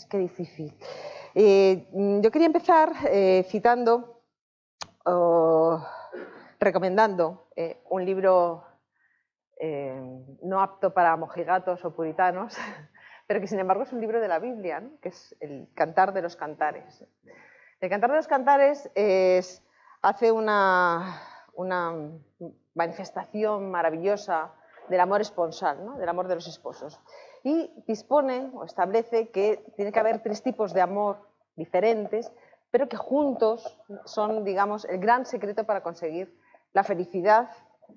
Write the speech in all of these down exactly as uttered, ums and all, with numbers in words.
qué difícil. Eh, yo quería empezar eh, citando, o recomendando eh, un libro eh, no apto para mojigatos o puritanos, pero que sin embargo es un libro de la Biblia, ¿no? Que es el Cantar de los Cantares. El Cantar de los Cantares es, hace una, una manifestación maravillosa del amor esponsal, ¿no? Del amor de los esposos. Y dispone o establece que tiene que haber tres tipos de amor diferentes, pero que juntos son, digamos, el gran secreto para conseguir la felicidad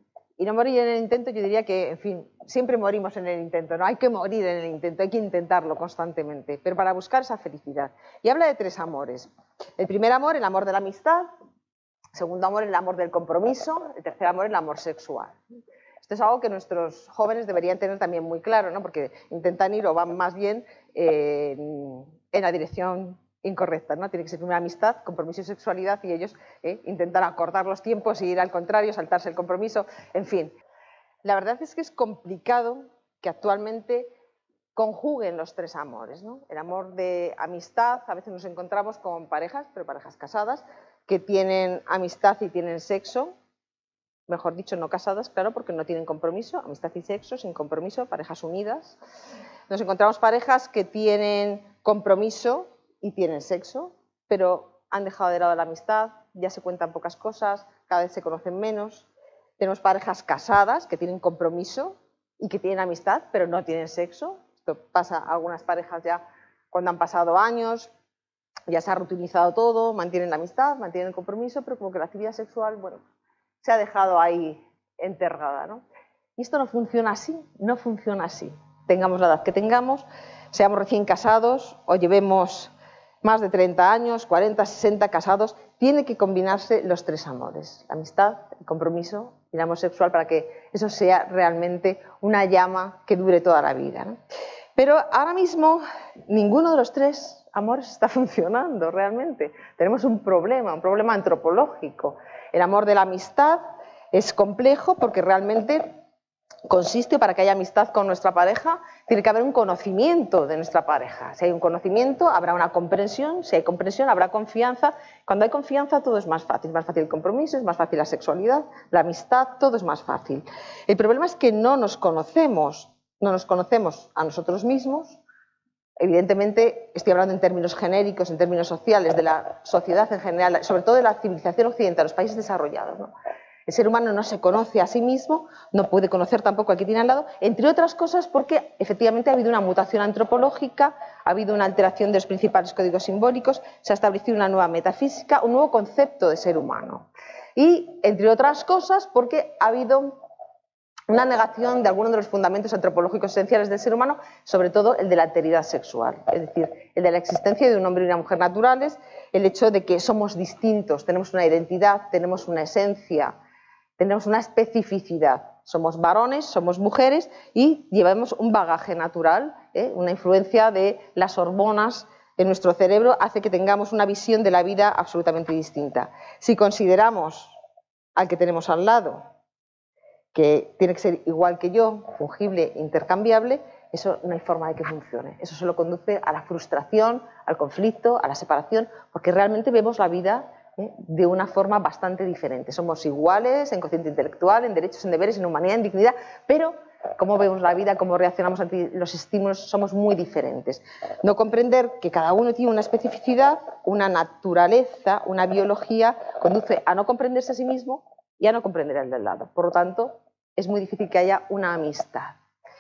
y no morir en el intento. Yo diría que, en fin, siempre morimos en el intento, no hay que morir en el intento, hay que intentarlo constantemente, pero para buscar esa felicidad. Y habla de tres amores. El primer amor, el amor de la amistad. El segundo amor, el amor del compromiso. El tercer amor, el amor sexual. Esto es algo que nuestros jóvenes deberían tener también muy claro, ¿no? Porque intentan ir o van más bien eh, en la dirección incorrecta, ¿no? Tiene que ser primero amistad, compromiso y sexualidad, y ellos eh, intentan acordar los tiempos y ir al contrario, saltarse el compromiso, en fin. La verdad es que es complicado que actualmente conjuguen los tres amores, ¿no? El amor de amistad, a veces nos encontramos con parejas, pero parejas casadas, que tienen amistad y tienen sexo, mejor dicho, no casadas, claro, porque no tienen compromiso, amistad y sexo, sin compromiso, parejas unidas. Nos encontramos parejas que tienen compromiso y tienen sexo, pero han dejado de lado la amistad, ya se cuentan pocas cosas, cada vez se conocen menos. Tenemos parejas casadas que tienen compromiso y que tienen amistad, pero no tienen sexo. Esto pasa a algunas parejas ya cuando han pasado años, ya se ha reutilizado todo, mantienen la amistad, mantienen el compromiso, pero como que la actividad sexual, bueno, se ha dejado ahí enterrada, ¿no? Y esto no funciona así, no funciona así. Tengamos la edad que tengamos, seamos recién casados o llevemos más de treinta años, cuarenta, sesenta casados, tiene que combinarse los tres amores, la amistad, el compromiso y el amor sexual, para que eso sea realmente una llama que dure toda la vida, ¿no? Pero ahora mismo ninguno de los tres amores está funcionando realmente. Tenemos un problema, un problema antropológico. El amor de la amistad es complejo porque realmente consiste, para que haya amistad con nuestra pareja, tiene que haber un conocimiento de nuestra pareja. Si hay un conocimiento, habrá una comprensión, si hay comprensión, habrá confianza. Cuando hay confianza, todo es más fácil. Es más fácil el compromiso, es más fácil la sexualidad, la amistad, todo es más fácil. El problema es que no nos conocemos, no nos conocemos a nosotros mismos. Evidentemente, estoy hablando en términos genéricos, en términos sociales, de la sociedad en general, sobre todo de la civilización occidental, los países desarrollados, ¿no? El ser humano no se conoce a sí mismo, no puede conocer tampoco al que tiene al lado, entre otras cosas porque efectivamente ha habido una mutación antropológica, ha habido una alteración de los principales códigos simbólicos, se ha establecido una nueva metafísica, un nuevo concepto de ser humano. Y, entre otras cosas, porque ha habido una negación de algunos de los fundamentos antropológicos esenciales del ser humano, sobre todo el de la alteridad sexual, es decir, el de la existencia de un hombre y una mujer naturales, el hecho de que somos distintos, tenemos una identidad, tenemos una esencia, tenemos una especificidad. Somos varones, somos mujeres y llevamos un bagaje natural, ¿eh? Una influencia de las hormonas en nuestro cerebro hace que tengamos una visión de la vida absolutamente distinta. Si consideramos al que tenemos al lado que tiene que ser igual que yo, fungible, intercambiable, eso no hay forma de que funcione. Eso solo conduce a la frustración, al conflicto, a la separación, porque realmente vemos la vida ¿eh? de una forma bastante diferente. Somos iguales en cociente intelectual, en derechos, en deberes, en humanidad, en dignidad, pero cómo vemos la vida, cómo reaccionamos ante los estímulos, somos muy diferentes. No comprender que cada uno tiene una especificidad, una naturaleza, una biología, conduce a no comprenderse a sí mismo y a no comprender al del lado. Por lo tanto, es muy difícil que haya una amistad.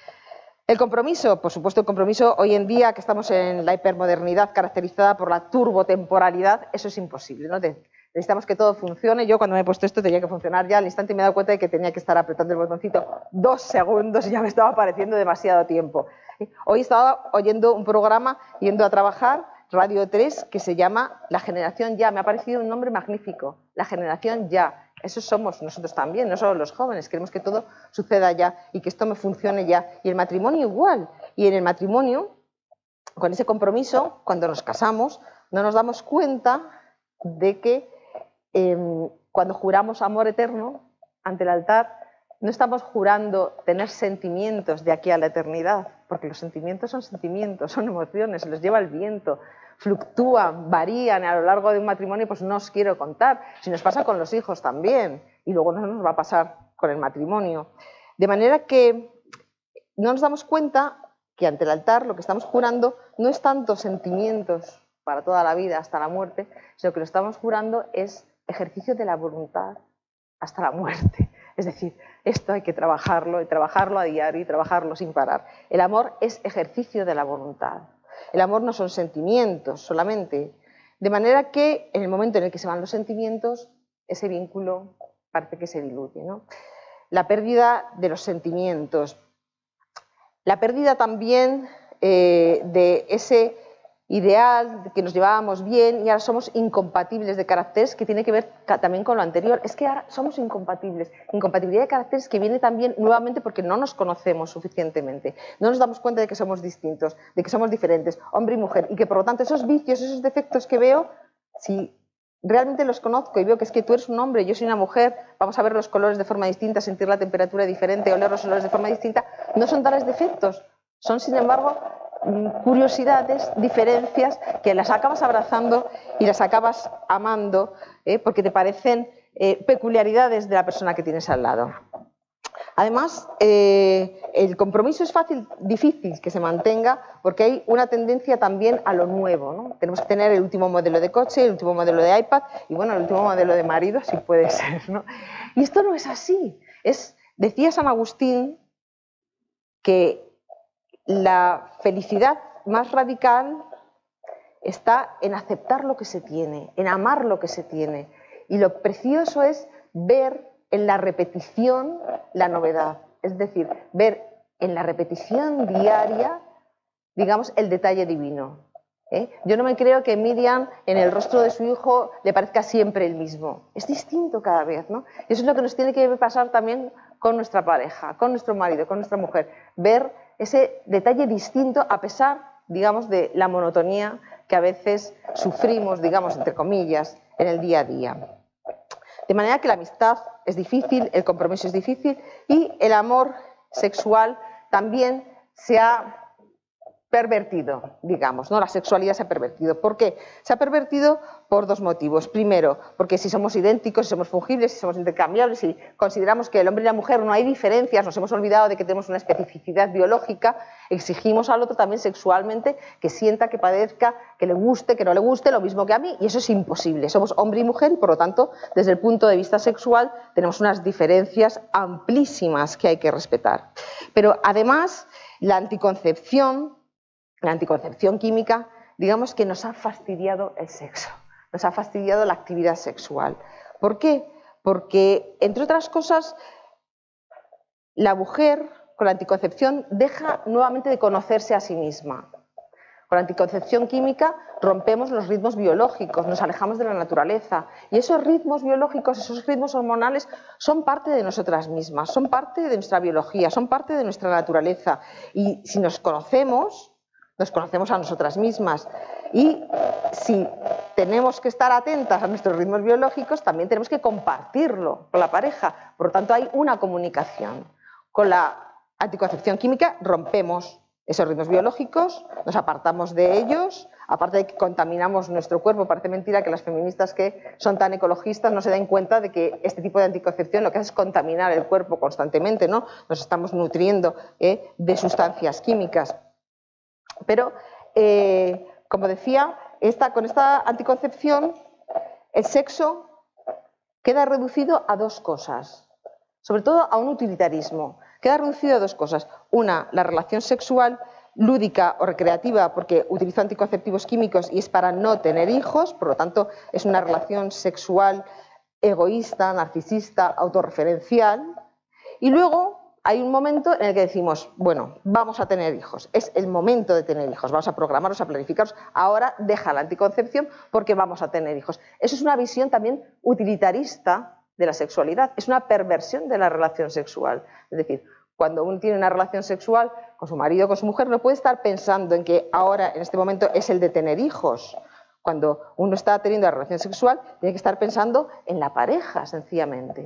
El compromiso, por supuesto, el compromiso hoy en día, que estamos en la hipermodernidad caracterizada por la turbotemporalidad, eso es imposible, ¿no? Necesitamos que todo funcione. Yo cuando me he puesto esto tenía que funcionar ya al instante y me he dado cuenta de que tenía que estar apretando el botoncito dos segundos y ya me estaba pareciendo demasiado tiempo. Hoy estaba oyendo un programa, yendo a trabajar, Radio tres, que se llama La Generación Ya. Me ha parecido un nombre magnífico, La Generación Ya. Eso somos nosotros también, no solo los jóvenes. Queremos que todo suceda ya y que esto me funcione ya. Y el matrimonio igual. Y en el matrimonio, con ese compromiso, cuando nos casamos, no nos damos cuenta de que eh, cuando juramos amor eterno ante el altar, no estamos jurando tener sentimientos de aquí a la eternidad, porque los sentimientos son sentimientos, son emociones, se los lleva el viento, fluctúan, varían a lo largo de un matrimonio, pues no os quiero contar. Si nos pasa con los hijos también, y luego no nos va a pasar con el matrimonio. De manera que no nos damos cuenta que ante el altar lo que estamos jurando no es tanto sentimientos para toda la vida hasta la muerte, sino que lo estamos jurando es ejercicio de la voluntad hasta la muerte. Es decir, esto hay que trabajarlo y trabajarlo a diario y trabajarlo sin parar. El amor es ejercicio de la voluntad. El amor no son sentimientos solamente. De manera que en el momento en el que se van los sentimientos, ese vínculo parece que se diluye, ¿no? La pérdida de los sentimientos. La pérdida también eh, de ese ideal que nos llevábamos bien y ahora somos incompatibles de caracteres, que tiene que ver también con lo anterior. Es que ahora somos incompatibles. Incompatibilidad de caracteres que viene también nuevamente porque no nos conocemos suficientemente. No nos damos cuenta de que somos distintos, de que somos diferentes, hombre y mujer, y que por lo tanto esos vicios, esos defectos que veo, si realmente los conozco y veo que es que tú eres un hombre, yo soy una mujer, vamos a ver los colores de forma distinta, sentir la temperatura diferente, oler los olores de forma distinta, no son tales defectos, son sin embargo curiosidades, diferencias que las acabas abrazando y las acabas amando ¿eh? porque te parecen eh, peculiaridades de la persona que tienes al lado. Además, eh, el compromiso es fácil, difícil que se mantenga porque hay una tendencia también a lo nuevo, ¿no? Tenemos que tener el último modelo de coche, el último modelo de iPad y bueno, el último modelo de marido, si puede ser, ¿no? Y esto no es así. Es, decía San Agustín que la felicidad más radical está en aceptar lo que se tiene, en amar lo que se tiene. Y lo precioso es ver en la repetición la novedad. Es decir, ver en la repetición diaria, digamos, el detalle divino. ¿eh? Yo no me creo que Miriam en el rostro de su hijo le parezca siempre el mismo. Es distinto cada vez, ¿no? Y eso es lo que nos tiene que pasar también con nuestra pareja, con nuestro marido, con nuestra mujer. Ver ese detalle distinto a pesar, digamos, de la monotonía que a veces sufrimos, digamos, entre comillas, en el día a día. De manera que la amistad es difícil, el compromiso es difícil y el amor sexual también se ha pervertido, digamos, ¿no? La sexualidad se ha pervertido. ¿Por qué? Se ha pervertido por dos motivos. Primero, porque si somos idénticos, si somos fungibles, si somos intercambiables, si consideramos que el hombre y la mujer no hay diferencias, nos hemos olvidado de que tenemos una especificidad biológica, exigimos al otro también sexualmente que sienta, que padezca, que le guste, que no le guste, lo mismo que a mí, y eso es imposible. Somos hombre y mujer y, por lo tanto, desde el punto de vista sexual, tenemos unas diferencias amplísimas que hay que respetar. Pero, además, la anticoncepción, la anticoncepción química, digamos que nos ha fastidiado el sexo, nos ha fastidiado la actividad sexual. ¿Por qué? Porque, entre otras cosas, la mujer con la anticoncepción deja nuevamente de conocerse a sí misma. Con la anticoncepción química rompemos los ritmos biológicos, nos alejamos de la naturaleza y esos ritmos biológicos, esos ritmos hormonales son parte de nosotras mismas, son parte de nuestra biología, son parte de nuestra naturaleza y si nos conocemos, nos conocemos a nosotras mismas y si tenemos que estar atentas a nuestros ritmos biológicos, también tenemos que compartirlo con la pareja. Por lo tanto, hay una comunicación. Con la anticoncepción química rompemos esos ritmos biológicos, nos apartamos de ellos, aparte de que contaminamos nuestro cuerpo. Parece mentira que las feministas que son tan ecologistas no se den cuenta de que este tipo de anticoncepción lo que hace es contaminar el cuerpo constantemente, ¿no? Nos estamos nutriendo ¿eh? de sustancias químicas. Pero, eh, como decía, esta, con esta anticoncepción el sexo queda reducido a dos cosas, sobre todo a un utilitarismo. Queda reducido a dos cosas. Una, la relación sexual lúdica o recreativa, porque utilizo anticonceptivos químicos y es para no tener hijos, por lo tanto es una relación sexual egoísta, narcisista, autorreferencial. Y luego hay un momento en el que decimos, bueno, vamos a tener hijos, es el momento de tener hijos, vamos a programarnos, a planificarnos, ahora deja la anticoncepción porque vamos a tener hijos. Eso es una visión también utilitarista de la sexualidad, es una perversión de la relación sexual. Es decir, cuando uno tiene una relación sexual con su marido o con su mujer, no puede estar pensando en que ahora, en este momento, es el de tener hijos. Cuando uno está teniendo la relación sexual, tiene que estar pensando en la pareja, sencillamente.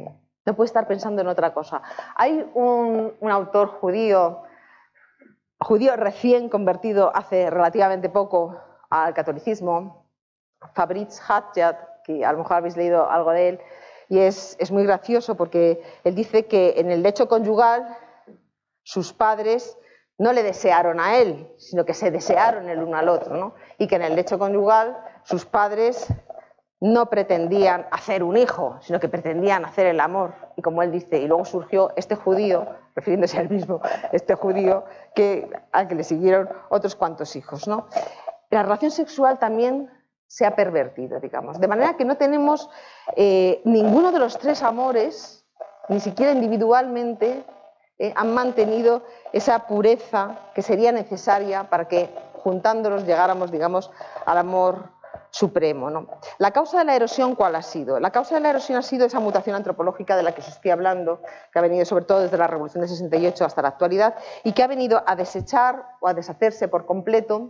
no puede estar pensando en otra cosa. Hay un, un autor judío, judío recién convertido hace relativamente poco al catolicismo, Fabritz Hadjad, que a lo mejor habéis leído algo de él, y es, es muy gracioso porque él dice que en el lecho conyugal sus padres no le desearon a él, sino que se desearon el uno al otro, ¿no? Y que en el lecho conyugal sus padres no pretendían hacer un hijo, sino que pretendían hacer el amor. Y como él dice, y luego surgió este judío, refiriéndose al mismo, este judío, que, al que le siguieron otros cuantos hijos, ¿no? La relación sexual también se ha pervertido, digamos, de manera que no tenemos eh, ninguno de los tres amores, ni siquiera individualmente, eh, han mantenido esa pureza que sería necesaria para que juntándolos llegáramos, digamos, al amor supremo, ¿no? La causa de la erosión, ¿cuál ha sido? La causa de la erosión ha sido esa mutación antropológica de la que os estoy hablando, que ha venido sobre todo desde la Revolución del sesenta y ocho hasta la actualidad y que ha venido a desechar o a deshacerse por completo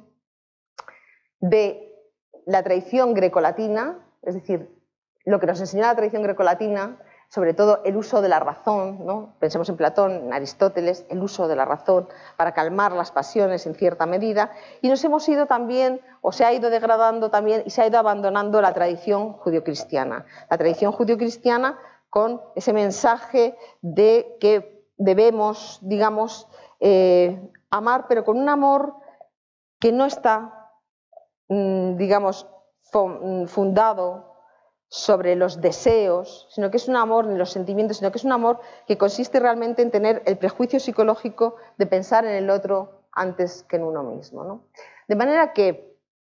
de la tradición grecolatina, es decir, lo que nos enseñó la tradición grecolatina, sobre todo el uso de la razón, ¿no? Pensemos en Platón, en Aristóteles, el uso de la razón para calmar las pasiones en cierta medida, y nos hemos ido también, o se ha ido degradando también, y se ha ido abandonando la tradición judio-cristiana. La tradición judio-cristiana con ese mensaje de que debemos, digamos, eh, amar, pero con un amor que no está digamos, fundado sobre los deseos, sino que es un amor, ni los sentimientos, sino que es un amor que consiste realmente en tener el prejuicio psicológico de pensar en el otro antes que en uno mismo, ¿no? De manera que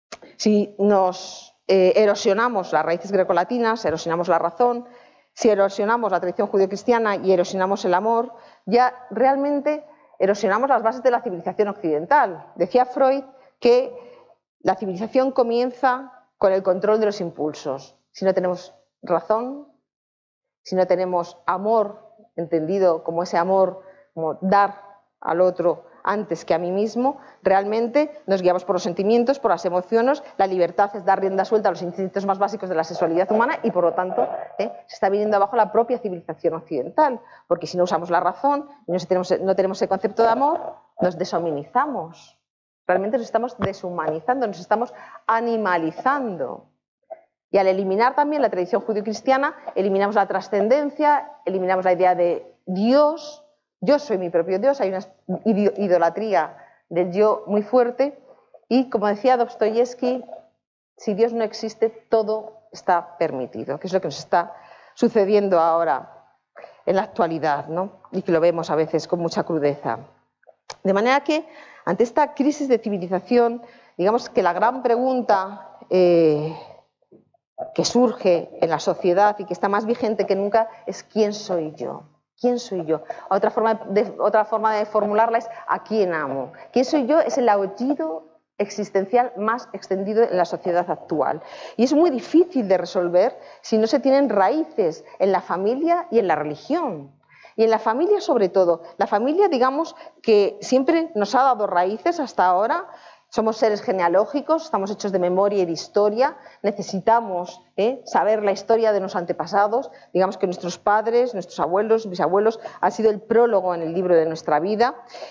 si nos eh, erosionamos las raíces grecolatinas, erosionamos la razón, si erosionamos la tradición judio-cristiana y erosionamos el amor, ya realmente erosionamos las bases de la civilización occidental. Decía Freud que la civilización comienza con el control de los impulsos. Si no tenemos razón, si no tenemos amor, entendido como ese amor, como dar al otro antes que a mí mismo, realmente nos guiamos por los sentimientos, por las emociones. La libertad es dar rienda suelta a los instintos más básicos de la sexualidad humana y, por lo tanto, ¿eh? se está viniendo abajo la propia civilización occidental. Porque si no usamos la razón y no tenemos, no tenemos ese concepto de amor, nos deshumanizamos. Realmente nos estamos deshumanizando, nos estamos animalizando. Y al eliminar también la tradición judio-cristiana, eliminamos la trascendencia, eliminamos la idea de Dios. Yo soy mi propio Dios, hay una idolatría del yo muy fuerte. Y como decía Dostoyevsky, si Dios no existe, todo está permitido, que es lo que nos está sucediendo ahora en la actualidad, ¿no? Y que lo vemos a veces con mucha crudeza. De manera que, ante esta crisis de civilización, digamos que la gran pregunta eh, que surge en la sociedad y que está más vigente que nunca es ¿quién soy yo? ¿Quién soy yo? Otra forma de, otra forma de formularla es ¿a quién amo? ¿Quién soy yo? Es el aullido existencial más extendido en la sociedad actual. Y es muy difícil de resolver si no se tienen raíces en la familia y en la religión. Y en la familia sobre todo, la familia digamos que siempre nos ha dado raíces hasta ahora, somos seres genealógicos, estamos hechos de memoria y de historia, necesitamos ¿eh? saber la historia de nuestros antepasados, digamos que nuestros padres, nuestros abuelos, bisabuelos han sido el prólogo en el libro de nuestra vida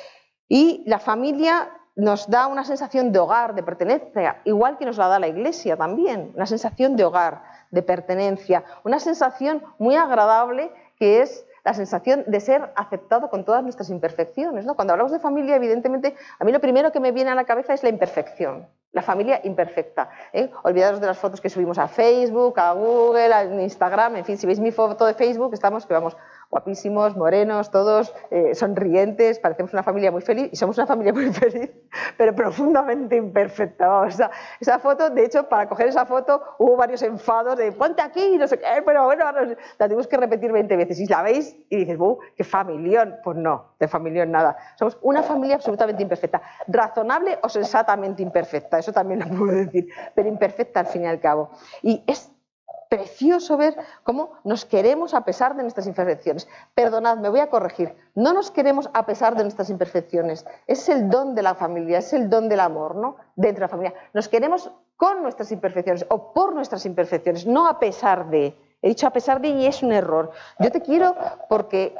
y la familia nos da una sensación de hogar, de pertenencia, igual que nos la da la Iglesia también, una sensación de hogar, de pertenencia, una sensación muy agradable que es la sensación de ser aceptado con todas nuestras imperfecciones, ¿no? Cuando hablamos de familia, evidentemente, a mí lo primero que me viene a la cabeza es la imperfección, la familia imperfecta. ¿eh? Olvidaros de las fotos que subimos a Facebook, a Google, a Instagram, en fin, si veis mi foto de Facebook, estamos, que vamos, guapísimos, morenos, todos eh, sonrientes, parecemos una familia muy feliz y somos una familia muy feliz, pero profundamente imperfecta. Vamos, esa, esa foto, de hecho, para coger esa foto hubo varios enfados de ponte aquí, no sé qué, pero bueno, la tenemos que repetir veinte veces. Y la veis y dices, ¡buh, qué familión! Pues no, de familión nada. Somos una familia absolutamente imperfecta, razonable o sensatamente imperfecta, eso también lo puedo decir, pero imperfecta al fin y al cabo. Y es precioso ver cómo nos queremos a pesar de nuestras imperfecciones. Perdonad, me voy a corregir. No nos queremos a pesar de nuestras imperfecciones. Es el don de la familia, es el don del amor, ¿no? Dentro de la familia. Nos queremos con nuestras imperfecciones o por nuestras imperfecciones, no a pesar de. He dicho a pesar de y es un error. Yo te quiero porque,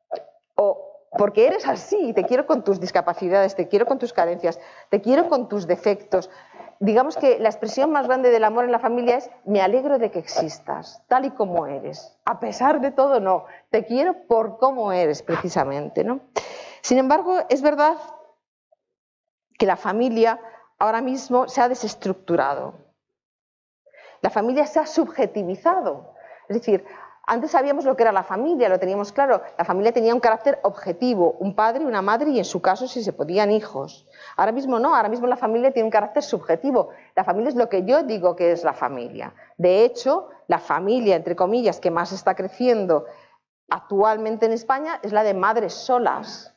o porque eres así, te quiero con tus discapacidades, te quiero con tus carencias, te quiero con tus defectos. Digamos que la expresión más grande del amor en la familia es me alegro de que existas, tal y como eres. A pesar de todo, no. Te quiero por cómo eres, precisamente, ¿no? Sin embargo, es verdad que la familia ahora mismo se ha desestructurado. La familia se ha subjetivizado. Es decir, antes sabíamos lo que era la familia, lo teníamos claro. La familia tenía un carácter objetivo, un padre y una madre y en su caso si se podían hijos. Ahora mismo no, ahora mismo la familia tiene un carácter subjetivo. La familia es lo que yo digo que es la familia. De hecho, la familia, entre comillas, que más está creciendo actualmente en España es la de madres solas,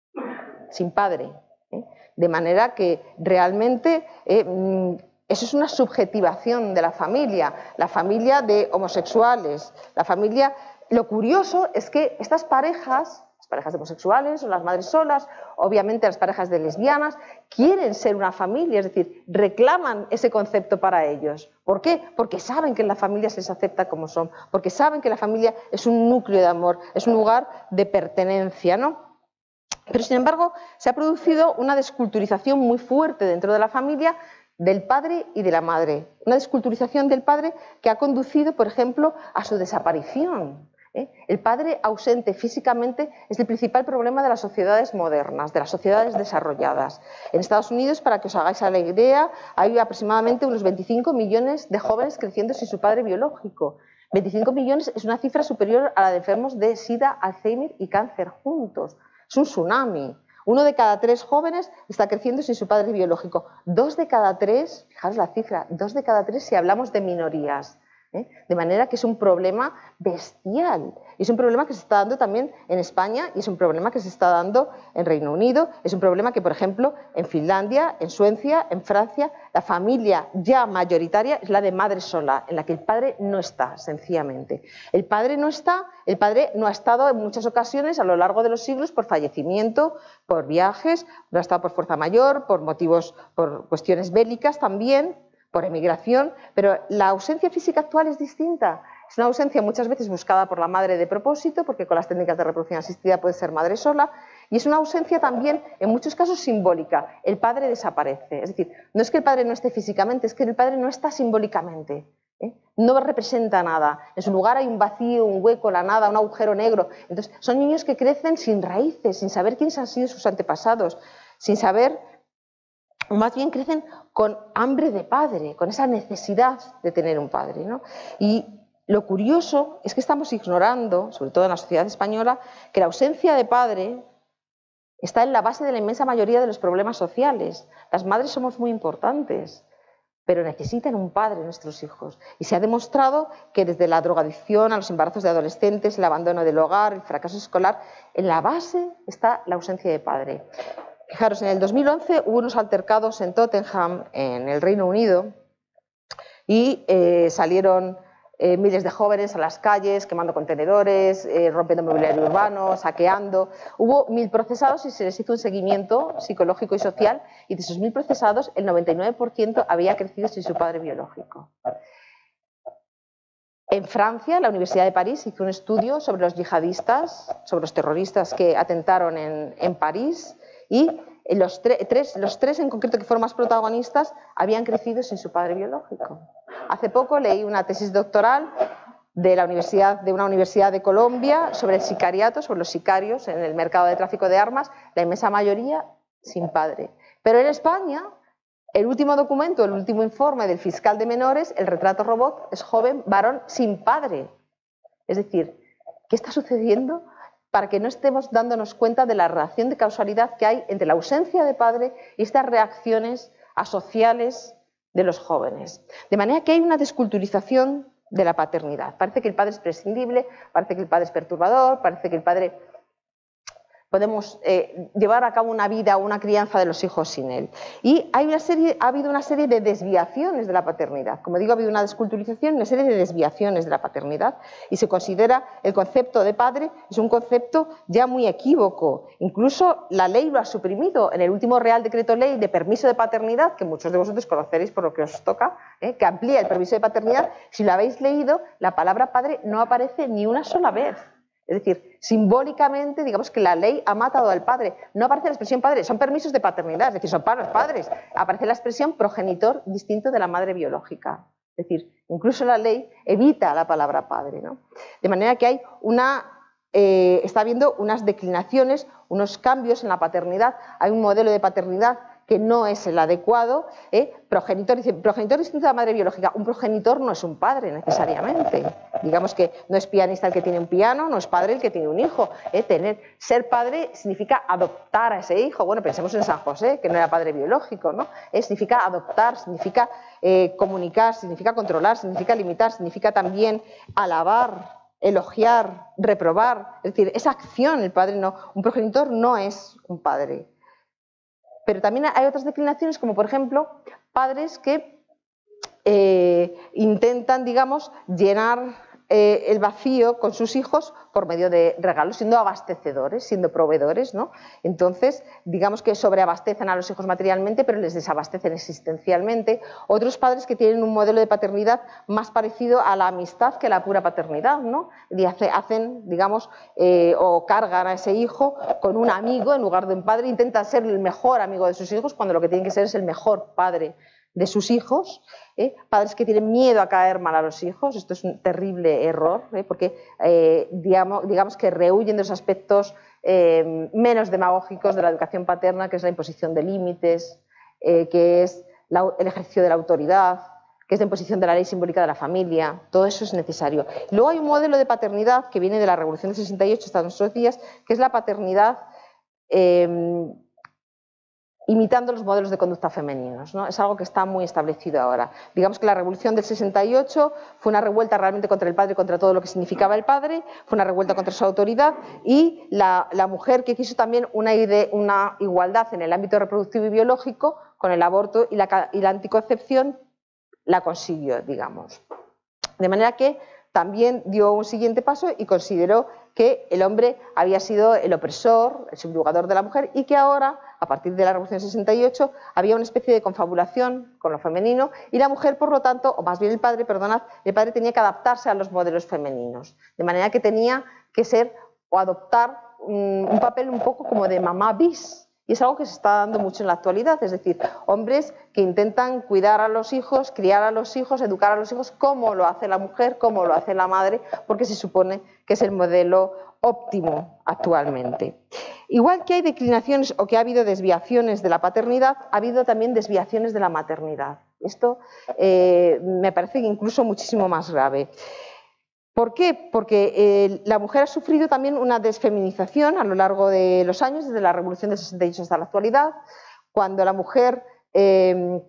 sin padre. ¿eh? De manera que realmente eh, eso es una subjetivación de la familia, la familia de homosexuales, la familia... Lo curioso es que estas parejas, las parejas de homosexuales o las madres solas, obviamente las parejas de lesbianas, quieren ser una familia, es decir, reclaman ese concepto para ellos. ¿Por qué? Porque saben que en la familia se les acepta como son, porque saben que la familia es un núcleo de amor, es un lugar de pertenencia, ¿no? Pero sin embargo se ha producido una desculturización muy fuerte dentro de la familia del padre y de la madre. Una desculturización del padre que ha conducido, por ejemplo, a su desaparición. ¿eh? El padre ausente físicamente es el principal problema de las sociedades modernas, de las sociedades desarrolladas. En Estados Unidos, para que os hagáis a la idea, hay aproximadamente unos veinticinco millones de jóvenes creciendo sin su padre biológico. veinticinco millones es una cifra superior a la de enfermos de SIDA, Alzheimer y cáncer juntos. Es un tsunami. Uno de cada tres jóvenes está creciendo sin su padre biológico. Dos de cada tres, fijaros la cifra, dos de cada tres si hablamos de minorías. ¿eh? De manera que es un problema bestial. Y es un problema que se está dando también en España y es un problema que se está dando en Reino Unido. Es un problema que, por ejemplo, en Finlandia, en Suecia, en Francia, la familia ya mayoritaria es la de madre sola, en la que el padre no está, sencillamente. El padre no está, el padre no ha estado en muchas ocasiones a lo largo de los siglos por fallecimiento, por viajes, no ha estado por fuerza mayor, por motivos, por cuestiones bélicas también, por emigración, pero la ausencia física actual es distinta. Es una ausencia muchas veces buscada por la madre de propósito, porque con las técnicas de reproducción asistida puede ser madre sola, y es una ausencia también, en muchos casos, simbólica. El padre desaparece. Es decir, no es que el padre no esté físicamente, es que el padre no está simbólicamente. ¿eh? No representa nada. En su lugar hay un vacío, un hueco, la nada, un agujero negro. Entonces, son niños que crecen sin raíces, sin saber quiénes han sido sus antepasados, sin saber... Más bien crecen con hambre de padre, con esa necesidad de tener un padre, ¿no? Y lo curioso es que estamos ignorando, sobre todo en la sociedad española, que la ausencia de padre está en la base de la inmensa mayoría de los problemas sociales. Las madres somos muy importantes, pero necesitan un padre nuestros hijos. Y se ha demostrado que desde la drogadicción a los embarazos de adolescentes, el abandono del hogar, el fracaso escolar, en la base está la ausencia de padre. Fijaros, en el dos mil once hubo unos altercados en Tottenham, en el Reino Unido, y eh, salieron eh, miles de jóvenes a las calles, quemando contenedores, eh, rompiendo mobiliario urbano, saqueando. Hubo mil procesados y se les hizo un seguimiento psicológico y social, y de esos mil procesados, el noventa y nueve por ciento había crecido sin su padre biológico. En Francia, la Universidad de París hizo un estudio sobre los yihadistas, sobre los terroristas que atentaron en, en París, y los, tres, los tres en concreto que fueron más protagonistas habían crecido sin su padre biológico. Hace poco leí una tesis doctoral de, la universidad, de una universidad de Colombia sobre el sicariato, sobre los sicarios en el mercado de tráfico de armas, la inmensa mayoría sin padre. Pero en España, el último documento, el último informe del fiscal de menores, el retrato robot, es joven varón sin padre. Es decir, ¿qué está sucediendo para que no estemos dándonos cuenta de la relación de causalidad que hay entre la ausencia de padre y estas reacciones asociales de los jóvenes? De manera que hay una desculturización de la paternidad. Parece que el padre es prescindible, parece que el padre es perturbador, parece que el padre podemos eh, llevar a cabo una vida o una crianza de los hijos sin él. Y hay una serie, ha habido una serie de desviaciones de la paternidad. Como digo, ha habido una desculturización, una serie de desviaciones de la paternidad. Y se considera el concepto de padre es un concepto ya muy equívoco. Incluso la ley lo ha suprimido en el último Real Decreto Ley de permiso de paternidad, que muchos de vosotros conoceréis por lo que os toca, ¿eh? que amplía el permiso de paternidad. Si lo habéis leído, la palabra padre no aparece ni una sola vez. Es decir, simbólicamente, digamos que la ley ha matado al padre. No aparece la expresión padre, son permisos de paternidad, es decir, son para los padres. Aparece la expresión progenitor distinto de la madre biológica. Es decir, incluso la ley evita la palabra padre, ¿no? De manera que hay una, eh, está habiendo unas declinaciones, unos cambios en la paternidad. Hay un modelo de paternidad que no es el adecuado. ¿eh? Progenitor, dice, progenitor distinto de la madre biológica. Un progenitor no es un padre necesariamente. Digamos que no es pianista el que tiene un piano, no es padre el que tiene un hijo. ¿eh? Tener, ser padre significa adoptar a ese hijo. Bueno, pensemos en San José, que no era padre biológico, ¿no? ¿Eh? Significa adoptar, significa eh, comunicar, significa controlar, significa limitar, significa también alabar, elogiar, reprobar. Es decir, esa acción, el padre no. Un progenitor no es un padre. Pero también hay otras declinaciones, como por ejemplo, padres que eh, intentan, digamos, llenar eh, el vacío con sus hijos por medio de regalos, siendo abastecedores, siendo proveedores, ¿no? Entonces, digamos que sobreabastecen a los hijos materialmente, pero les desabastecen existencialmente. Otros padres que tienen un modelo de paternidad más parecido a la amistad que a la pura paternidad, ¿no? Y hace, hacen, digamos, eh, o cargan a ese hijo con un amigo en lugar de un padre, intentan ser el mejor amigo de sus hijos cuando lo que tienen que ser es el mejor padre de sus hijos. ¿eh? Padres que tienen miedo a caer mal a los hijos, esto es un terrible error, ¿eh? porque eh, digamos, digamos que rehuyen de los aspectos eh, menos demagógicos de la educación paterna, que es la imposición de límites, eh, que es la, el ejercicio de la autoridad, que es la imposición de la ley simbólica de la familia. Todo eso es necesario. Luego hay un modelo de paternidad que viene de la Revolución del sesenta y ocho hasta nuestros días, que es la paternidad eh, imitando los modelos de conducta femeninos, ¿no? Es algo que está muy establecido ahora. Digamos que la Revolución del sesenta y ocho fue una revuelta realmente contra el padre, contra todo lo que significaba el padre, fue una revuelta contra su autoridad, y la, la mujer que quiso también una, ide, una igualdad en el ámbito reproductivo y biológico, con el aborto y la, y la anticoncepción, la consiguió, digamos. De manera que también dio un siguiente paso y consideró que el hombre había sido el opresor, el subyugador de la mujer, y que ahora, a partir de la Revolución del sesenta y ocho, había una especie de confabulación con lo femenino, y la mujer, por lo tanto, o más bien el padre, perdonad, el padre tenía que adaptarse a los modelos femeninos, de manera que tenía que ser o adoptar un, un papel un poco como de mamá bis. Y es algo que se está dando mucho en la actualidad, es decir, hombres que intentan cuidar a los hijos, criar a los hijos, educar a los hijos, como lo hace la mujer, como lo hace la madre, porque se supone que es el modelo óptimo actualmente. Igual que hay declinaciones o que ha habido desviaciones de la paternidad, ha habido también desviaciones de la maternidad. Esto eh, me parece incluso muchísimo más grave. ¿Por qué? Porque eh, la mujer ha sufrido también una desfeminización a lo largo de los años, desde la Revolución del sesenta y ocho hasta la actualidad, cuando la mujer eh,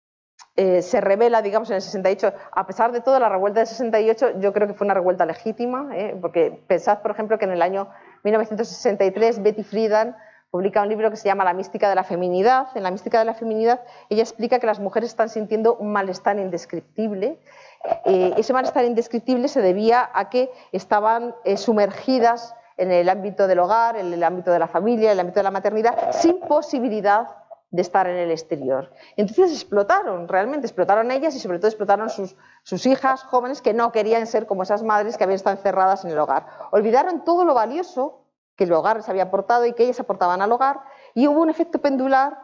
eh, se revela, digamos, en el sesenta y ocho, a pesar de todo, la revuelta del sesenta y ocho yo creo que fue una revuelta legítima, ¿eh? Porque pensad, por ejemplo, que en el año mil novecientos sesenta y tres Betty Friedan publica un libro que se llama La mística de la feminidad. En La mística de la feminidad ella explica que las mujeres están sintiendo un malestar indescriptible. Eh, ese malestar indescriptible se debía a que estaban eh, sumergidas en el ámbito del hogar, en el ámbito de la familia, en el ámbito de la maternidad, sin posibilidad de estar en el exterior. Entonces explotaron, realmente explotaron ellas y sobre todo explotaron sus, sus hijas jóvenes que no querían ser como esas madres que habían estado encerradas en el hogar. Olvidaron todo lo valioso que el hogar les había aportado y que ellas aportaban al hogar, y hubo un efecto pendular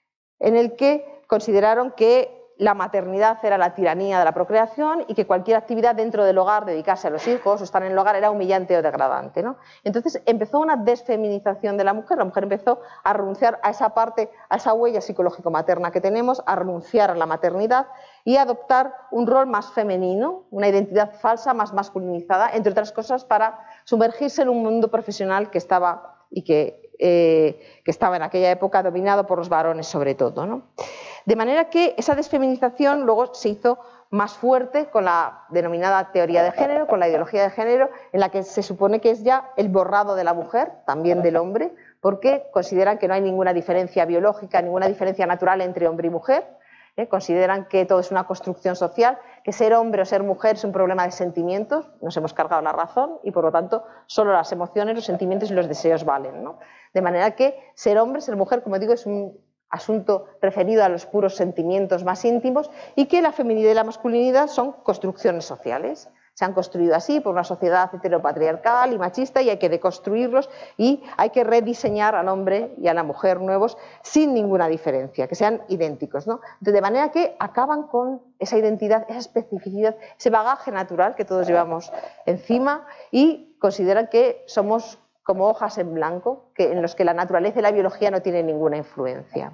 en el que consideraron que la maternidad era la tiranía de la procreación y que cualquier actividad dentro del hogar, dedicarse a los hijos o estar en el hogar, era humillante o degradante, ¿no? Entonces empezó una desfeminización de la mujer, la mujer empezó a renunciar a esa parte, a esa huella psicológico-materna que tenemos, a renunciar a la maternidad y a adoptar un rol más femenino, una identidad falsa, más masculinizada, entre otras cosas para sumergirse en un mundo profesional que estaba, y que, eh, que estaba en aquella época dominado por los varones sobre todo, ¿no? De manera que esa desfeminización luego se hizo más fuerte con la denominada teoría de género, con la ideología de género, en la que se supone que es ya el borrado de la mujer, también del hombre, porque consideran que no hay ninguna diferencia biológica, ninguna diferencia natural entre hombre y mujer, ¿eh? Consideran que todo es una construcción social, que ser hombre o ser mujer es un problema de sentimientos, nos hemos cargado la razón y por lo tanto solo las emociones, los sentimientos y los deseos valen, ¿no? De manera que ser hombre, ser mujer, como digo, es un asunto referido a los puros sentimientos más íntimos y que la feminidad y la masculinidad son construcciones sociales. Se han construido así por una sociedad heteropatriarcal y machista y hay que deconstruirlos y hay que rediseñar al hombre y a la mujer nuevos sin ninguna diferencia, que sean idénticos, ¿no? De manera que acaban con esa identidad, esa especificidad, ese bagaje natural que todos llevamos encima y consideran que somos como hojas en blanco, que, en los que la naturaleza y la biología no tienen ninguna influencia.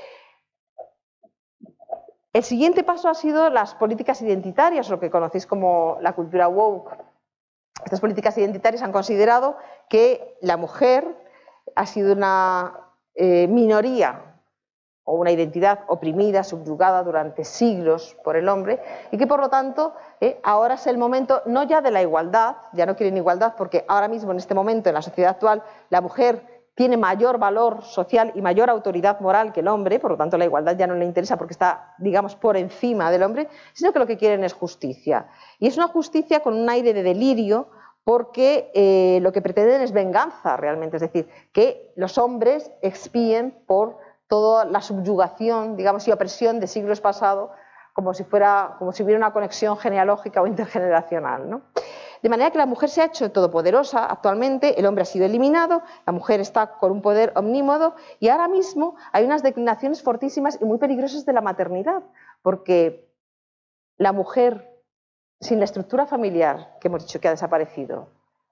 El siguiente paso ha sido las políticas identitarias, lo que conocéis como la cultura woke. Estas políticas identitarias han considerado que la mujer ha sido una eh, minoría o una identidad oprimida, subyugada durante siglos por el hombre y que por lo tanto eh, ahora es el momento no ya de la igualdad, ya no quieren igualdad porque ahora mismo en este momento en la sociedad actual la mujer tiene mayor valor social y mayor autoridad moral que el hombre, por lo tanto la igualdad ya no le interesa porque está, digamos, por encima del hombre, sino que lo que quieren es justicia. Y es una justicia con un aire de delirio porque eh, lo que pretenden es venganza realmente, es decir, que los hombres expíen por toda la subyugación, digamos, y opresión de siglos pasados como si, fuera, como si hubiera una conexión genealógica o intergeneracional, ¿no? De manera que la mujer se ha hecho todopoderosa actualmente, el hombre ha sido eliminado, la mujer está con un poder omnímodo y ahora mismo hay unas declinaciones fortísimas y muy peligrosas de la maternidad, porque la mujer sin la estructura familiar, que hemos dicho que ha desaparecido,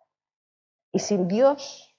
y sin Dios,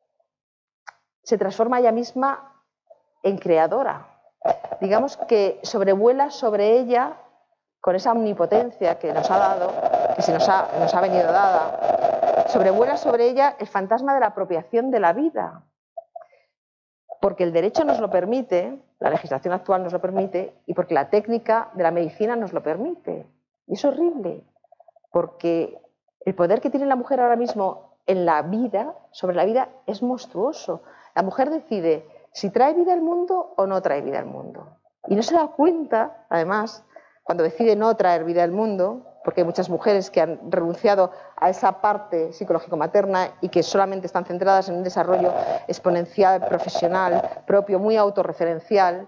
se transforma ella misma en creadora. Digamos que sobrevuela sobre ella con esa omnipotencia que nos ha dado, que se nos ha, nos ha venido dada, sobrevuela sobre ella el fantasma de la apropiación de la vida, porque el derecho nos lo permite, la legislación actual nos lo permite, y porque la técnica de la medicina nos lo permite. Y es horrible, porque el poder que tiene la mujer ahora mismo en la vida, sobre la vida, es monstruoso. La mujer decide si trae vida al mundo o no trae vida al mundo. Y no se da cuenta, además, cuando decide no traer vida al mundo, porque hay muchas mujeres que han renunciado a esa parte psicológico-materna y que solamente están centradas en un desarrollo exponencial, profesional, propio, muy autorreferencial,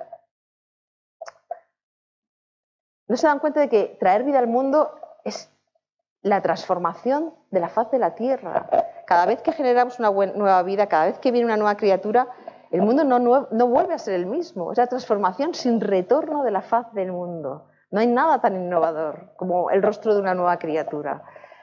no se dan cuenta de que traer vida al mundo es la transformación de la faz de la Tierra. Cada vez que generamos una nueva vida, cada vez que viene una nueva criatura, el mundo no, no, no vuelve a ser el mismo. Es la transformación sin retorno de la faz del mundo. No hay nada tan innovador como el rostro de una nueva criatura.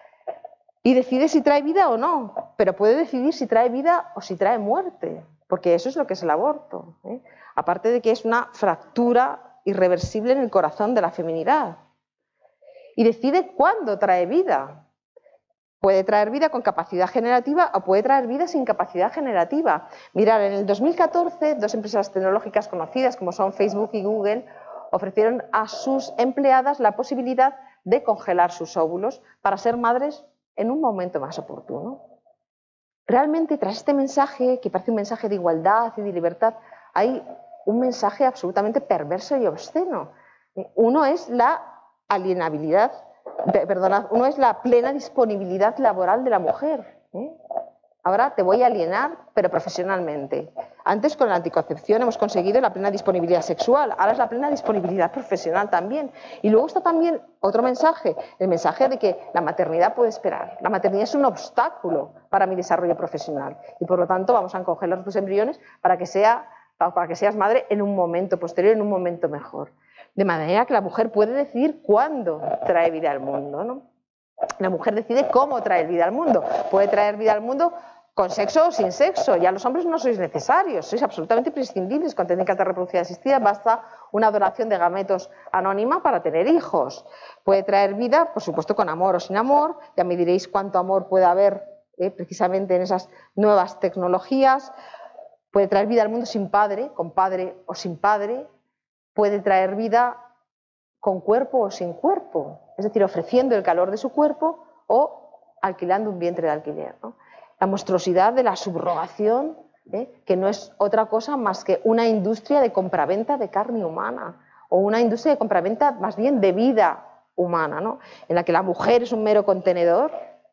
Y decide si trae vida o no, pero puede decidir si trae vida o si trae muerte, porque eso es lo que es el aborto, ¿eh? Aparte de que es una fractura irreversible en el corazón de la feminidad. Y decide cuándo trae vida. Puede traer vida con capacidad generativa o puede traer vida sin capacidad generativa. Mirad, en el dos mil catorce, dos empresas tecnológicas conocidas como son Facebook y Google ofrecieron a sus empleadas la posibilidad de congelar sus óvulos para ser madres en un momento más oportuno. Realmente, tras este mensaje, que parece un mensaje de igualdad y de libertad, hay un mensaje absolutamente perverso y obsceno. Uno es la alienabilidad, perdonad, uno es la plena disponibilidad laboral de la mujer, ¿eh? Ahora te voy a alienar, pero profesionalmente. Antes con la anticoncepción hemos conseguido la plena disponibilidad sexual, ahora es la plena disponibilidad profesional también. Y luego está también otro mensaje, el mensaje de que la maternidad puede esperar. La maternidad es un obstáculo para mi desarrollo profesional y por lo tanto vamos a congelar tus embriones para que, sea, para que seas madre en un momento posterior, en un momento mejor. De manera que la mujer puede decidir cuándo trae vida al mundo, ¿no? La mujer decide cómo traer vida al mundo. Puede traer vida al mundo con sexo o sin sexo. Ya los hombres no sois necesarios, sois absolutamente prescindibles con técnicas de reproducción asistida. Basta una donación de gametos anónima para tener hijos. Puede traer vida, por supuesto, con amor o sin amor. Ya me diréis cuánto amor puede haber eh, precisamente en esas nuevas tecnologías. Puede traer vida al mundo sin padre, con padre o sin padre. Puede traer vida con cuerpo o sin cuerpo, es decir, ofreciendo el calor de su cuerpo o alquilando un vientre de alquiler, ¿no? La monstruosidad de la subrogación ¿eh? Que no es otra cosa más que una industria de compraventa de carne humana, o una industria de compraventa más bien de vida humana, ¿no? En la que la mujer es un mero contenedor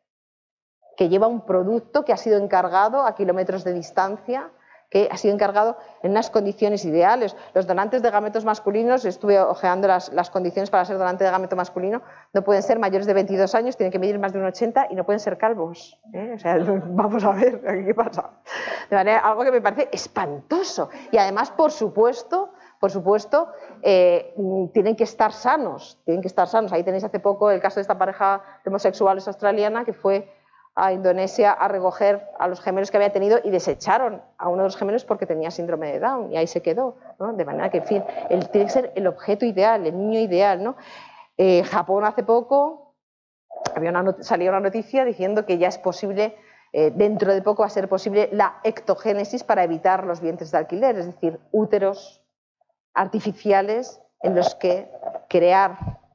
que lleva un producto que ha sido encargado a kilómetros de distancia, que ha sido encargado en unas condiciones ideales. Los donantes de gametos masculinos, estuve ojeando las, las condiciones para ser donante de gameto masculino, no pueden ser mayores de veintidós años, tienen que medir más de un ochenta y no pueden ser calvos, ¿eh? O sea, vamos a ver qué pasa. De manera, algo que me parece espantoso. Y además, por supuesto, por supuesto, eh, tienen que estar sanos, tienen que estar sanos. Ahí tenéis hace poco el caso de esta pareja de homosexuales australiana que fue a Indonesia a recoger a los gemelos que había tenido y desecharon a uno de los gemelos porque tenía síndrome de Down y ahí se quedó, ¿no? De manera que, en fin, él tiene que ser el objeto ideal, el niño ideal, ¿no? Eh, Japón hace poco había una salió una noticia diciendo que ya es posible, eh, dentro de poco va a ser posible la ectogénesis para evitar los vientres de alquiler, es decir, úteros artificiales en los que crear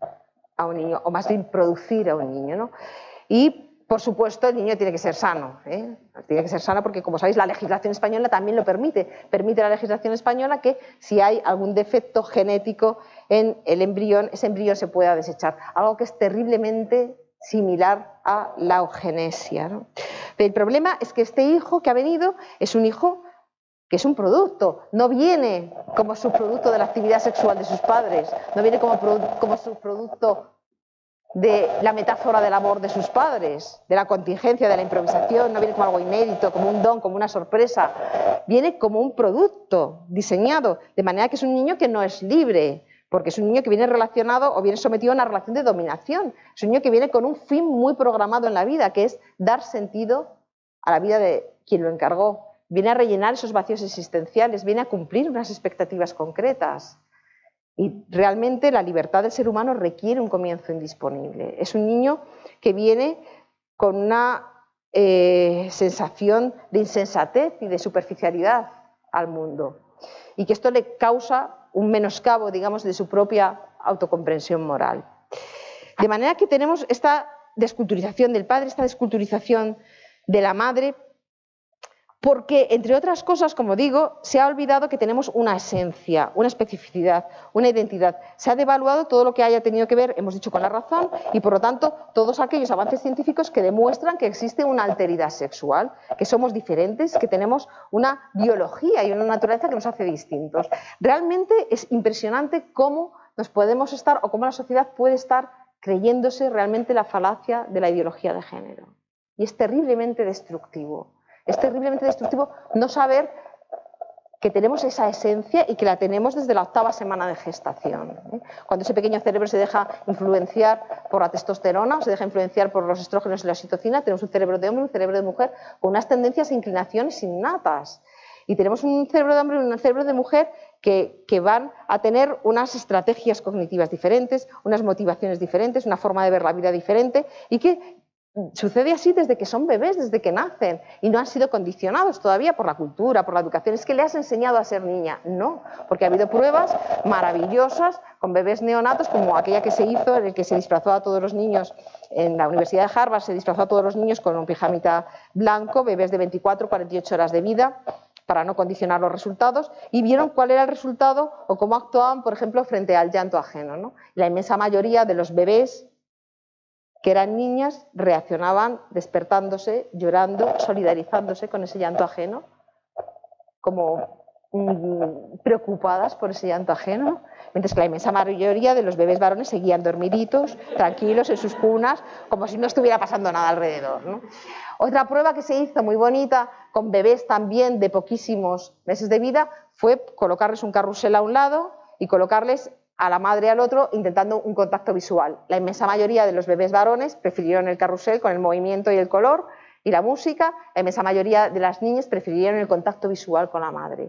a un niño, o más bien producir a un niño, ¿no? Y por supuesto, el niño tiene que ser sano, ¿eh? Tiene que ser sano porque, como sabéis, la legislación española también lo permite. Permite la legislación española que si hay algún defecto genético en el embrión, ese embrión se pueda desechar. Algo que es terriblemente similar a la eugenesia, ¿no? Pero el problema es que este hijo que ha venido es un hijo que es un producto, no viene como subproducto de la actividad sexual de sus padres, no viene como, como subproducto de la metáfora del amor de sus padres, de la contingencia, de la improvisación, no viene como algo inédito, como un don, como una sorpresa, viene como un producto diseñado, de manera que es un niño que no es libre, porque es un niño que viene relacionado o viene sometido a una relación de dominación, es un niño que viene con un fin muy programado en la vida, que es dar sentido a la vida de quien lo encargó, viene a rellenar esos vacíos existenciales, viene a cumplir unas expectativas concretas. Y realmente la libertad del ser humano requiere un comienzo indisponible. Es un niño que viene con una eh, sensación de insensatez y de superficialidad al mundo. Y que esto le causa un menoscabo, digamos, de su propia autocomprensión moral. De manera que tenemos esta desculturización del padre, esta desculturización de la madre, porque, entre otras cosas, como digo, se ha olvidado que tenemos una esencia, una especificidad, una identidad. Se ha devaluado todo lo que haya tenido que ver, hemos dicho, con la razón y, por lo tanto, todos aquellos avances científicos que demuestran que existe una alteridad sexual, que somos diferentes, que tenemos una biología y una naturaleza que nos hace distintos. Realmente es impresionante cómo nos podemos estar, o cómo la sociedad puede estar creyéndose realmente la falacia de la ideología de género. Y es terriblemente destructivo. Es terriblemente destructivo no saber que tenemos esa esencia y que la tenemos desde la octava semana de gestación, ¿eh? Cuando ese pequeño cerebro se deja influenciar por la testosterona o se deja influenciar por los estrógenos y la oxitocina, tenemos un cerebro de hombre y un cerebro de mujer con unas tendencias e inclinaciones innatas. Y tenemos un cerebro de hombre y un cerebro de mujer que, que van a tener unas estrategias cognitivas diferentes, unas motivaciones diferentes, una forma de ver la vida diferente y que sucede así desde que son bebés, desde que nacen y no han sido condicionados todavía por la cultura, por la educación. Es que le has enseñado a ser niña. No, porque ha habido pruebas maravillosas con bebés neonatos como aquella que se hizo en el que se disfrazó a todos los niños en la Universidad de Harvard, se disfrazó a todos los niños con un pijamita blanco, bebés de veinticuatro a cuarenta y ocho horas de vida, para no condicionar los resultados, y vieron cuál era el resultado o cómo actuaban, por ejemplo, frente al llanto ajeno, ¿no? La inmensa mayoría de los bebés que eran niñas reaccionaban despertándose, llorando, solidarizándose con ese llanto ajeno, como mmm, preocupadas por ese llanto ajeno, mientras que la inmensa mayoría de los bebés varones seguían dormiditos, tranquilos en sus cunas, como si no estuviera pasando nada alrededor, ¿no? Otra prueba que se hizo muy bonita con bebés también de poquísimos meses de vida fue colocarles un carrusel a un lado y colocarles a la madre y al otro intentando un contacto visual. La inmensa mayoría de los bebés varones prefirieron el carrusel con el movimiento y el color y la música, la inmensa mayoría de las niñas prefirieron el contacto visual con la madre.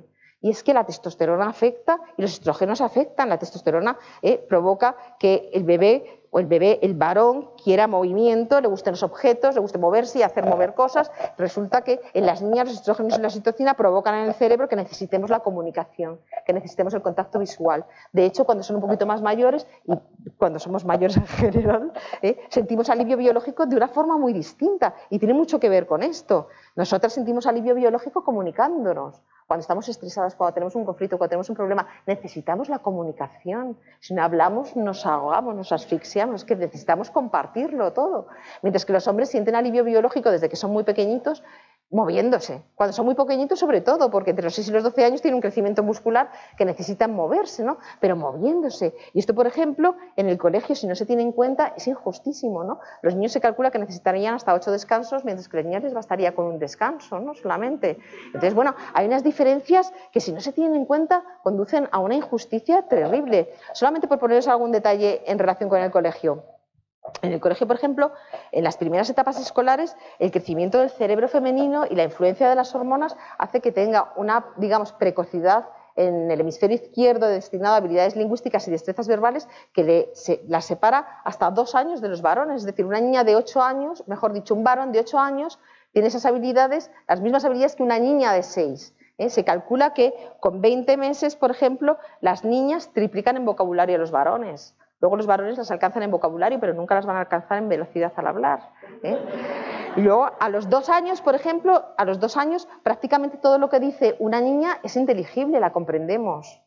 y es que la testosterona afecta y los estrógenos afectan. La testosterona eh, provoca que el bebé o el bebé, el varón, quiera movimiento, le gusten los objetos, le guste moverse y hacer mover cosas. Resulta que en las niñas los estrógenos y la oxitocina provocan en el cerebro que necesitemos la comunicación, que necesitemos el contacto visual. De hecho, cuando son un poquito más mayores, y cuando somos mayores en general, eh, sentimos alivio biológico de una forma muy distinta y tiene mucho que ver con esto. Nosotras sentimos alivio biológico comunicándonos. Cuando estamos estresadas, cuando tenemos un conflicto, cuando tenemos un problema, necesitamos la comunicación. Si no hablamos, nos ahogamos, nos asfixiamos, es que necesitamos compartirlo todo. Mientras que los hombres sienten alivio biológico desde que son muy pequeñitos, moviéndose. Cuando son muy pequeñitos, sobre todo, porque entre los seis y los doce años tienen un crecimiento muscular que necesitan moverse, ¿no? Pero moviéndose. Y esto, por ejemplo, en el colegio, si no se tiene en cuenta, es injustísimo, ¿no? Los niños se calcula que necesitarían hasta ocho descansos, mientras que a las niñas les bastaría con un descanso, ¿no? Solamente. Entonces, bueno, hay unas diferencias que, si no se tienen en cuenta, conducen a una injusticia terrible. Solamente por poneros algún detalle en relación con el colegio. En el colegio, por ejemplo, en las primeras etapas escolares, el crecimiento del cerebro femenino y la influencia de las hormonas hace que tenga una, digamos, precocidad en el hemisferio izquierdo destinado a habilidades lingüísticas y destrezas verbales que le, se, las separa hasta dos años de los varones. Es decir, una niña de ocho años, mejor dicho, un varón de ocho años, tiene esas habilidades, las mismas habilidades que una niña de seis. ¿eh? Se calcula que con veinte meses, por ejemplo, las niñas triplican en vocabulario a los varones. Luego los varones las alcanzan en vocabulario, pero nunca las van a alcanzar en velocidad al hablar. ¿eh? Y luego, a los dos años, por ejemplo, a los dos años, prácticamente todo lo que dice una niña es inteligible, la comprendemos.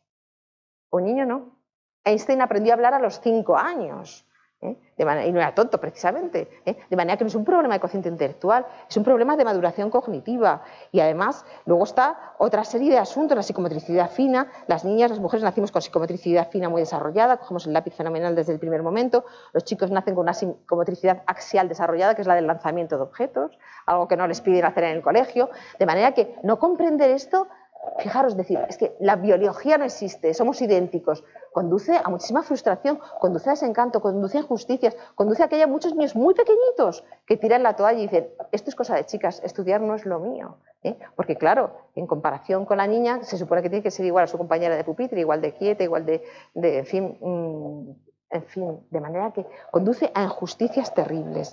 Un niño no. Einstein aprendió a hablar a los cinco años. ¿eh? De manera, y no era tonto, precisamente. ¿eh? De manera que no es un problema de cociente intelectual, es un problema de maduración cognitiva. Y además, luego está otra serie de asuntos, la psicomotricidad fina. Las niñas, las mujeres nacimos con psicomotricidad fina muy desarrollada, cogemos el lápiz fenomenal desde el primer momento. Los chicos nacen con una psicomotricidad axial desarrollada, que es la del lanzamiento de objetos, algo que no les piden hacer en el colegio. De manera que no comprender esto, fijaros, decir, es que la biología no existe, somos idénticos, conduce a muchísima frustración, conduce a desencanto, conduce a injusticias, conduce a que haya muchos niños muy pequeñitos que tiran la toalla y dicen, esto es cosa de chicas, estudiar no es lo mío. ¿eh? Porque claro, en comparación con la niña, se supone que tiene que ser igual a su compañera de pupitre, igual de quieta, igual de, de en fin, mmm, en fin, de manera que conduce a injusticias terribles.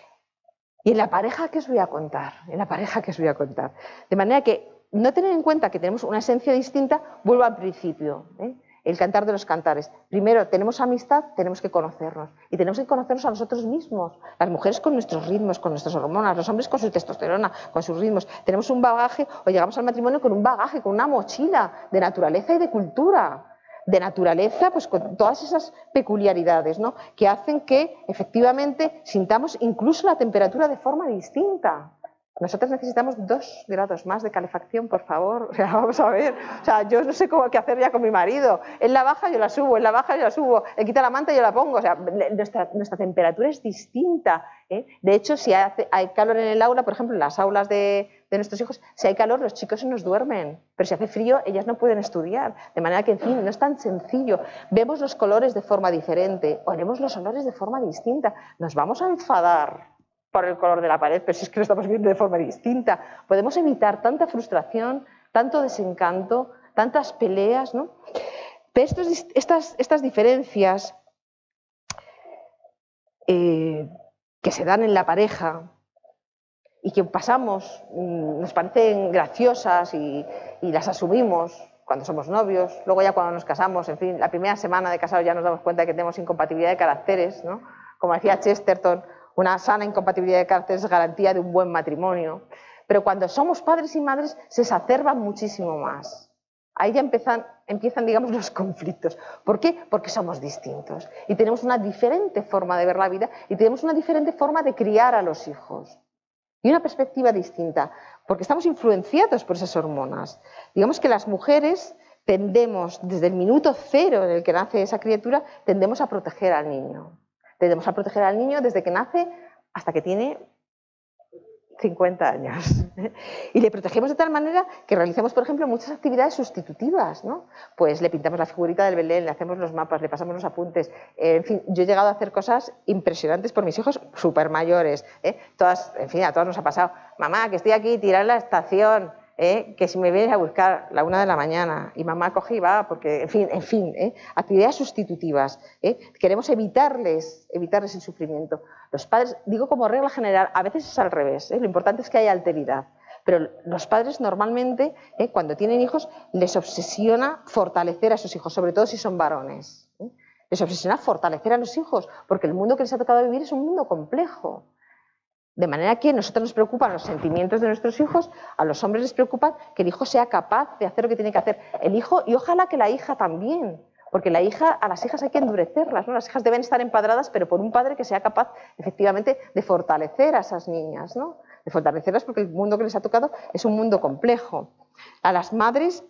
Y en la pareja, ¿qué os voy a contar? En la pareja, ¿qué os voy a contar? De manera que no tener en cuenta que tenemos una esencia distinta, vuelvo al principio, ¿eh? El cantar de los cantares. Primero, tenemos amistad, tenemos que conocernos. Y tenemos que conocernos a nosotros mismos. Las mujeres con nuestros ritmos, con nuestras hormonas, los hombres con su testosterona, con sus ritmos. Tenemos un bagaje, o llegamos al matrimonio con un bagaje, con una mochila de naturaleza y de cultura. De naturaleza, pues con todas esas peculiaridades, ¿no? Que hacen que, efectivamente, sintamos incluso la temperatura de forma distinta. Nosotros necesitamos dos grados más de calefacción, por favor. O sea, vamos a ver. O sea, yo no sé cómo qué hacer ya con mi marido. Él la baja, yo la subo. Él la baja, yo la subo. Él quita la manta, yo la pongo. O sea, nuestra, nuestra temperatura es distinta. ¿eh? De hecho, si hace, hay calor en el aula, por ejemplo, en las aulas de, de nuestros hijos, si hay calor, los chicos se nos duermen. Pero si hace frío, ellas no pueden estudiar. De manera que, en fin, no es tan sencillo. Vemos los colores de forma diferente. Olemos los olores de forma distinta. Nos vamos a enfadar por el color de la pared, pero si es que lo estamos viendo de forma distinta. Podemos evitar tanta frustración, tanto desencanto, tantas peleas, ¿no? Pero estos, estas, estas diferencias eh, que se dan en la pareja y que pasamos, nos parecen graciosas y, y las asumimos cuando somos novios, luego ya cuando nos casamos, en fin, la primera semana de casados ya nos damos cuenta de que tenemos incompatibilidad de caracteres, ¿no? Como decía Chesterton, una sana incompatibilidad de caracteres es garantía de un buen matrimonio. Pero cuando somos padres y madres se exacerban muchísimo más. Ahí ya empiezan, empiezan, digamos, los conflictos. ¿Por qué? Porque somos distintos. Y tenemos una diferente forma de ver la vida y tenemos una diferente forma de criar a los hijos. Y una perspectiva distinta, porque estamos influenciados por esas hormonas. Digamos que las mujeres tendemos, desde el minuto cero en el que nace esa criatura, tendemos a proteger al niño. Tendemos a proteger al niño desde que nace hasta que tiene cincuenta años. Y le protegemos de tal manera que realizamos, por ejemplo, muchas actividades sustitutivas, ¿no? Pues le pintamos la figurita del Belén, le hacemos los mapas, le pasamos los apuntes. Eh, en fin, yo he llegado a hacer cosas impresionantes por mis hijos súper mayores. ¿eh? Todas, en fin, a todos nos ha pasado. Mamá, que estoy aquí, tirar la estación. ¿eh? Que si me vienes a buscar a la una de la mañana y mamá coge y va, porque, en fin, en fin, ¿eh? Actividades sustitutivas, ¿eh? Queremos evitarles, evitarles el sufrimiento. Los padres, digo como regla general, a veces es al revés, ¿eh? Lo importante es que haya alteridad, pero los padres normalmente, ¿eh? Cuando tienen hijos, les obsesiona fortalecer a sus hijos, sobre todo si son varones, ¿eh? Les obsesiona fortalecer a los hijos, porque el mundo que les ha tocado vivir es un mundo complejo. De manera que a nosotros nos preocupan los sentimientos de nuestros hijos, a los hombres les preocupa que el hijo sea capaz de hacer lo que tiene que hacer. El hijo, y ojalá que la hija también, porque la hija, a las hijas hay que endurecerlas, ¿no? Las hijas deben estar empadradas, pero por un padre que sea capaz, efectivamente, de fortalecer a esas niñas, ¿no? De fortalecerlas porque el mundo que les ha tocado es un mundo complejo. A las madres,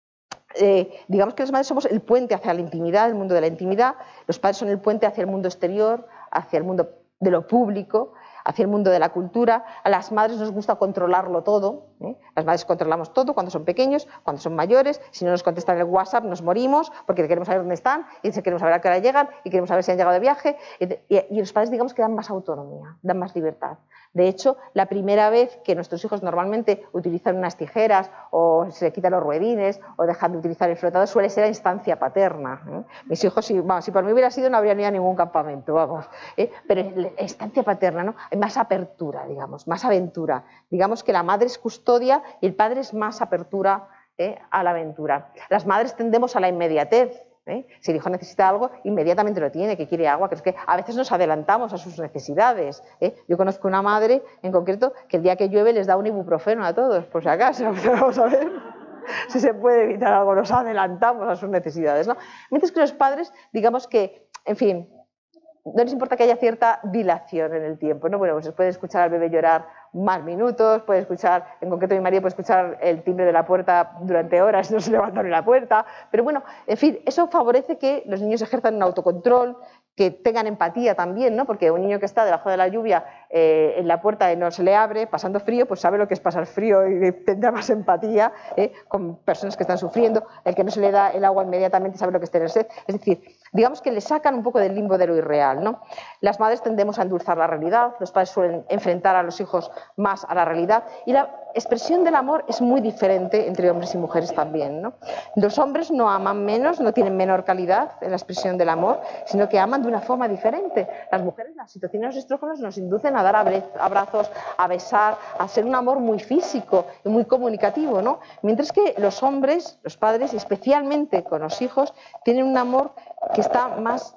eh, digamos que las madres somos el puente hacia la intimidad, el mundo de la intimidad, los padres son el puente hacia el mundo exterior, hacia el mundo de lo público, hacia el mundo de la cultura. A las madres nos gusta controlarlo todo, ¿eh? Las madres controlamos todo cuando son pequeños, cuando son mayores. Si no nos contestan el WhatsApp nos morimos porque queremos saber dónde están y queremos saber a qué hora llegan y queremos saber si han llegado de viaje. Y, y, y los padres, digamos, que dan más autonomía, dan más libertad. De hecho, la primera vez que nuestros hijos normalmente utilizan unas tijeras o se quitan los ruedines o dejan de utilizar el flotador suele ser a instancia paterna, ¿eh? Mis hijos, si, vamos, si por mí hubiera sido, no habrían ido a ningún campamento, vamos, ¿eh? Pero a instancia paterna, ¿no? Hay más apertura, digamos, más aventura. Digamos que la madre es custodia y el padre es más apertura, ¿eh? A la aventura. Las madres tendemos a la inmediatez. ¿Eh? Si el hijo necesita algo, inmediatamente lo tiene, que quiere agua, que es que a veces nos adelantamos a sus necesidades. ¿eh? Yo conozco una madre, en concreto, que el día que llueve les da un ibuprofeno a todos, por si acaso. Vamos a ver si se puede evitar algo, nos adelantamos a sus necesidades, ¿no? Mientras que los padres, digamos que, en fin, no les importa que haya cierta dilación en el tiempo, ¿no? Bueno, pues puede escuchar al bebé llorar más minutos, puede escuchar, en concreto mi marido puede escuchar el timbre de la puerta durante horas y no se levanta ni la puerta, pero bueno, en fin, eso favorece que los niños ejerzan un autocontrol, que tengan empatía también, ¿no? Porque un niño que está debajo de la lluvia eh, en la puerta y no se le abre, pasando frío, pues sabe lo que es pasar frío y tendrá más empatía ¿eh? Con personas que están sufriendo. El que no se le da el agua inmediatamente sabe lo que es tener sed. Es decir, digamos que le sacan un poco del limbo de lo irreal, ¿no? Las madres tendemos a endulzar la realidad, los padres suelen enfrentar a los hijos más a la realidad y la expresión del amor es muy diferente entre hombres y mujeres también, ¿no? Los hombres no aman menos, no tienen menor calidad en la expresión del amor, sino que aman de una forma diferente. Las mujeres, las situaciones de los estrógenos nos inducen a dar abrazos, a besar, a hacer un amor muy físico y muy comunicativo, ¿no? Mientras que los hombres, los padres, especialmente con los hijos, tienen un amor que está más,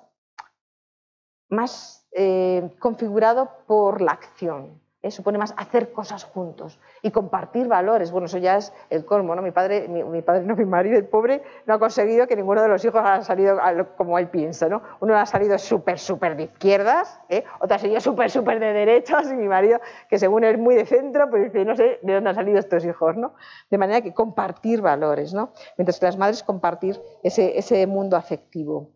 más eh, configurado por la acción. ¿Eh? Supone más hacer cosas juntos y compartir valores. Bueno, eso ya es el colmo, ¿no? Mi padre, mi, mi padre, no mi marido, el pobre, no ha conseguido que ninguno de los hijos haya salido como él piensa, ¿no? Uno ha salido súper, súper de izquierdas, ¿eh? Otro ha salido súper, súper de derechas y mi marido, que según es muy de centro, pues no sé de dónde han salido estos hijos, ¿no? De manera que compartir valores, ¿no? Mientras que las madres compartir ese, ese mundo afectivo.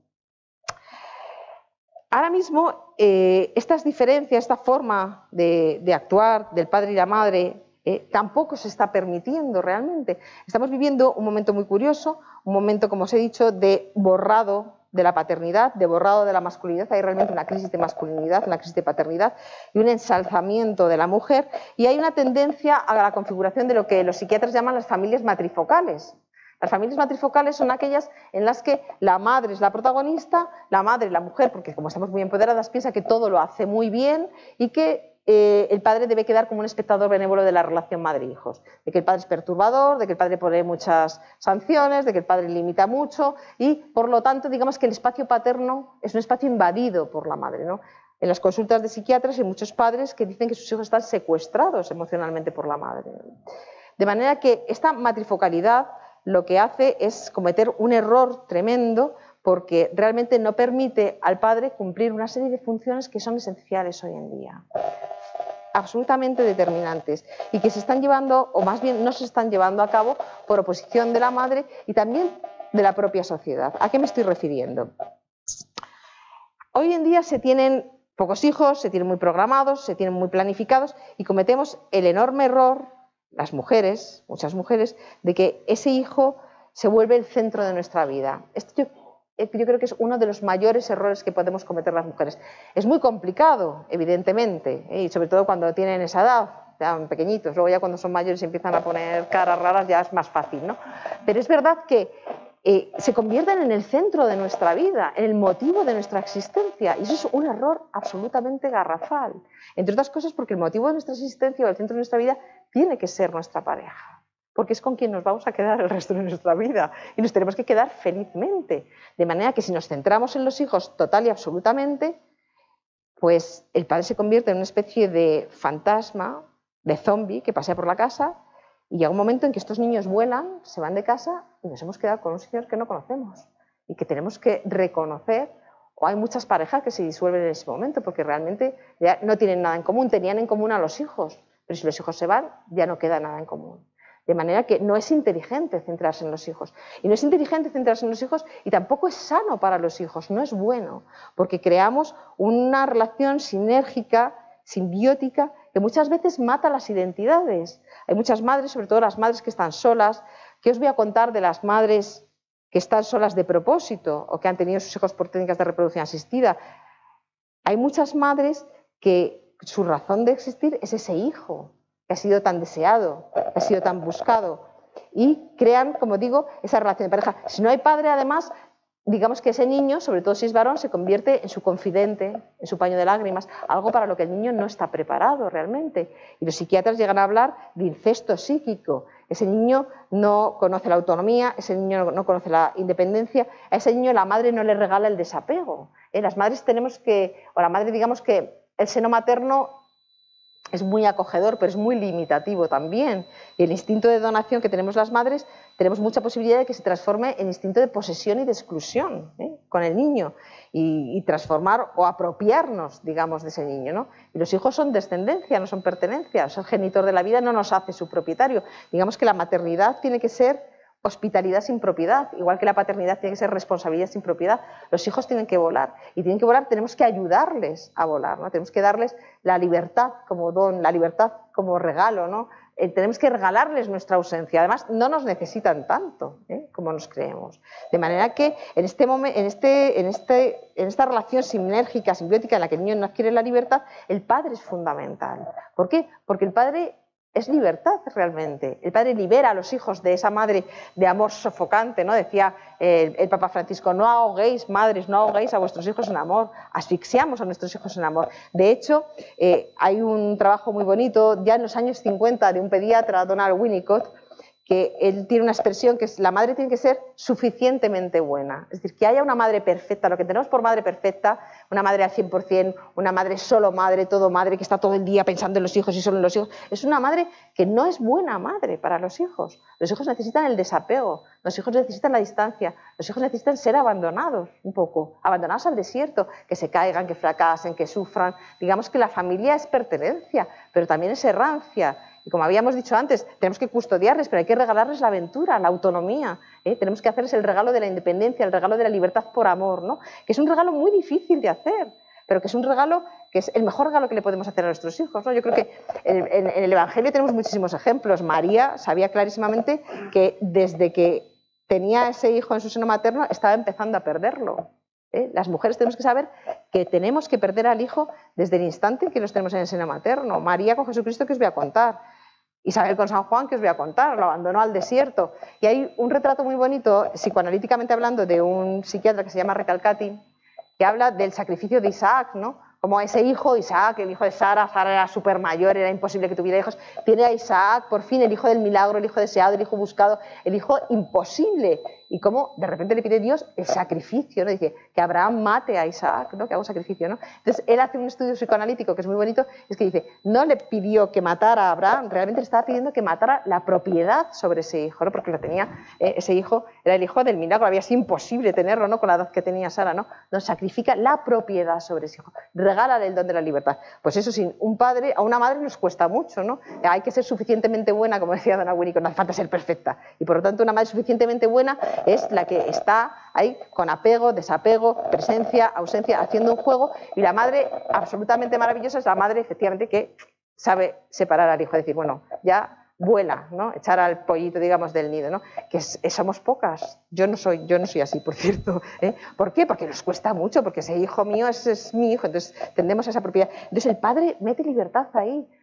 Ahora mismo, eh, estas diferencias, esta forma de, de actuar del padre y la madre, eh, tampoco se está permitiendo realmente. Estamos viviendo un momento muy curioso, un momento, como os he dicho, de borrado de la paternidad, de borrado de la masculinidad. Hay realmente una crisis de masculinidad, una crisis de paternidad y un ensalzamiento de la mujer. Y hay una tendencia a la configuración de lo que los psiquiatras llaman las familias matrifocales. Las familias matrifocales son aquellas en las que la madre es la protagonista, la madre, la mujer, porque como estamos muy empoderadas, piensa que todo lo hace muy bien y que eh, el padre debe quedar como un espectador benévolo de la relación madre-hijos. De que el padre es perturbador, de que el padre pone muchas sanciones, de que el padre limita mucho y, por lo tanto, digamos que el espacio paterno es un espacio invadido por la madre, ¿no? En las consultas de psiquiatras hay muchos padres que dicen que sus hijos están secuestrados emocionalmente por la madre. De manera que esta matrifocalidad lo que hace es cometer un error tremendo porque realmente no permite al padre cumplir una serie de funciones que son esenciales hoy en día, absolutamente determinantes y que se están llevando, o más bien no se están llevando a cabo por oposición de la madre y también de la propia sociedad. ¿A qué me estoy refiriendo? Hoy en día se tienen pocos hijos, se tienen muy programados, se tienen muy planificados y cometemos el enorme error, las mujeres, muchas mujeres, de que ese hijo se vuelve el centro de nuestra vida. Esto yo, yo creo que es uno de los mayores errores que podemos cometer las mujeres. Es muy complicado, evidentemente, ¿eh? Y sobre todo cuando tienen esa edad, eran pequeñitos, luego ya cuando son mayores y empiezan a poner caras raras ya es más fácil, ¿no? Pero es verdad que eh, se convierten en el centro de nuestra vida, en el motivo de nuestra existencia, y eso es un error absolutamente garrafal, entre otras cosas porque el motivo de nuestra existencia o el centro de nuestra vida tiene que ser nuestra pareja, porque es con quien nos vamos a quedar el resto de nuestra vida y nos tenemos que quedar felizmente, de manera que si nos centramos en los hijos total y absolutamente, pues el padre se convierte en una especie de fantasma, de zombie que pasea por la casa y llega un momento en que estos niños vuelan, se van de casa y nos hemos quedado con un señor que no conocemos y que tenemos que reconocer, o hay muchas parejas que se disuelven en ese momento porque realmente ya no tienen nada en común, tenían en común a los hijos, pero si los hijos se van ya no queda nada en común. De manera que no es inteligente centrarse en los hijos. Y no es inteligente centrarse en los hijos y tampoco es sano para los hijos, no es bueno, porque creamos una relación sinérgica, simbiótica, que muchas veces mata las identidades. Hay muchas madres, sobre todo las madres que están solas. ¿Qué os voy a contar de las madres que están solas de propósito o que han tenido sus hijos por técnicas de reproducción asistida? Hay muchas madres que su razón de existir es ese hijo, que ha sido tan deseado, que ha sido tan buscado, y crean, como digo, esa relación de pareja. Si no hay padre, además, digamos que ese niño, sobre todo si es varón, se convierte en su confidente, en su paño de lágrimas, algo para lo que el niño no está preparado realmente. Y los psiquiatras llegan a hablar de incesto psíquico. Ese niño no conoce la autonomía, ese niño no conoce la independencia, a ese niño la madre no le regala el desapego. ¿Eh? Las madres tenemos que, o la madre, digamos que el seno materno es muy acogedor, pero es muy limitativo también. Y el instinto de donación que tenemos las madres, tenemos mucha posibilidad de que se transforme en instinto de posesión y de exclusión, ¿eh? con el niño, y, y transformar o apropiarnos, digamos, de ese niño, ¿no? Y los hijos son descendencia, no son pertenencia. El genitor de la vida no nos hace su propietario. Digamos que la maternidad tiene que ser hospitalidad sin propiedad, igual que la paternidad tiene que ser responsabilidad sin propiedad. Los hijos tienen que volar, y tienen que volar, tenemos que ayudarles a volar, ¿no? Tenemos que darles la libertad como don, la libertad como regalo, ¿no? Eh, tenemos que regalarles nuestra ausencia. Además, no nos necesitan tanto, ¿eh? como nos creemos. De manera que en, este momento, en, este, en, este, en esta relación sinérgica, simbiótica, en la que el niño no adquiere la libertad, el padre es fundamental. ¿Por qué? Porque el padre es libertad realmente. El padre libera a los hijos de esa madre de amor sofocante, ¿no? Decía el, el Papa Francisco, no ahoguéis, madres, no ahoguéis a vuestros hijos en amor, asfixiamos a nuestros hijos en amor. De hecho, eh, hay un trabajo muy bonito, ya en los años cincuenta, de un pediatra, Donald Winnicott, que él tiene una expresión que es: la madre tiene que ser suficientemente buena. Es decir, que haya una madre perfecta, lo que tenemos por madre perfecta, una madre al cien por cien, una madre solo madre, todo madre, que está todo el día pensando en los hijos y solo en los hijos, es una madre que no es buena madre para los hijos. Los hijos necesitan el desapego, los hijos necesitan la distancia, los hijos necesitan ser abandonados un poco, abandonados al desierto, que se caigan, que fracasen, que sufran. Digamos que la familia es pertenencia, pero también es errancia. Y como habíamos dicho antes, tenemos que custodiarles, pero hay que regalarles la aventura, la autonomía, ¿eh? Tenemos que hacerles el regalo de la independencia, el regalo de la libertad por amor, ¿no? Que es un regalo muy difícil de hacer, pero que es un regalo que es el mejor regalo que le podemos hacer a nuestros hijos, ¿no? Yo creo que en, en, en el Evangelio tenemos muchísimos ejemplos. María sabía clarísimamente que desde que tenía ese hijo en su seno materno estaba empezando a perderlo. ¿Eh? Las mujeres tenemos que saber que tenemos que perder al hijo desde el instante en que los tenemos en el seno materno. María con Jesucristo, que os voy a contar. Isabel con San Juan, que os voy a contar, lo abandonó al desierto. Y hay un retrato muy bonito, psicoanalíticamente hablando, de un psiquiatra que se llama Recalcati, que habla del sacrificio de Isaac, ¿no? Como ese hijo, Isaac, el hijo de Sara, Sara era súper mayor, era imposible que tuviera hijos, tiene a Isaac, por fin, el hijo del milagro, el hijo deseado, el hijo buscado, el hijo imposible. Y cómo de repente le pide Dios el sacrificio, ¿no? Dice que Abraham mate a Isaac, ¿no? Que haga un sacrificio, ¿no? Entonces él hace un estudio psicoanalítico que es muy bonito, es que dice, no le pidió que matara a Abraham, realmente le estaba pidiendo que matara la propiedad sobre ese hijo, ¿no? Porque lo tenía, eh, ese hijo era el hijo del milagro, había sido imposible tenerlo, ¿no? Con la edad que tenía Sara, ¿no? Nos sacrifica la propiedad sobre ese hijo, regálale el don de la libertad. Pues eso, sin un padre, a una madre nos cuesta mucho, ¿no? Hay que ser suficientemente buena, como decía Donna Winnicott, no hace falta ser perfecta, y por lo tanto una madre suficientemente buena es la que está ahí con apego, desapego, presencia, ausencia, haciendo un juego, y la madre absolutamente maravillosa es la madre efectivamente que sabe separar al hijo, decir, bueno, ya vuela, ¿no? Echar al pollito, digamos, del nido, ¿no? Que es, somos pocas. Yo no soy, yo no soy así, por cierto, ¿eh? ¿Por qué? Porque nos cuesta mucho, porque ese hijo mío es, es mi hijo, entonces tendemos a esa propiedad. Entonces el padre mete libertad ahí,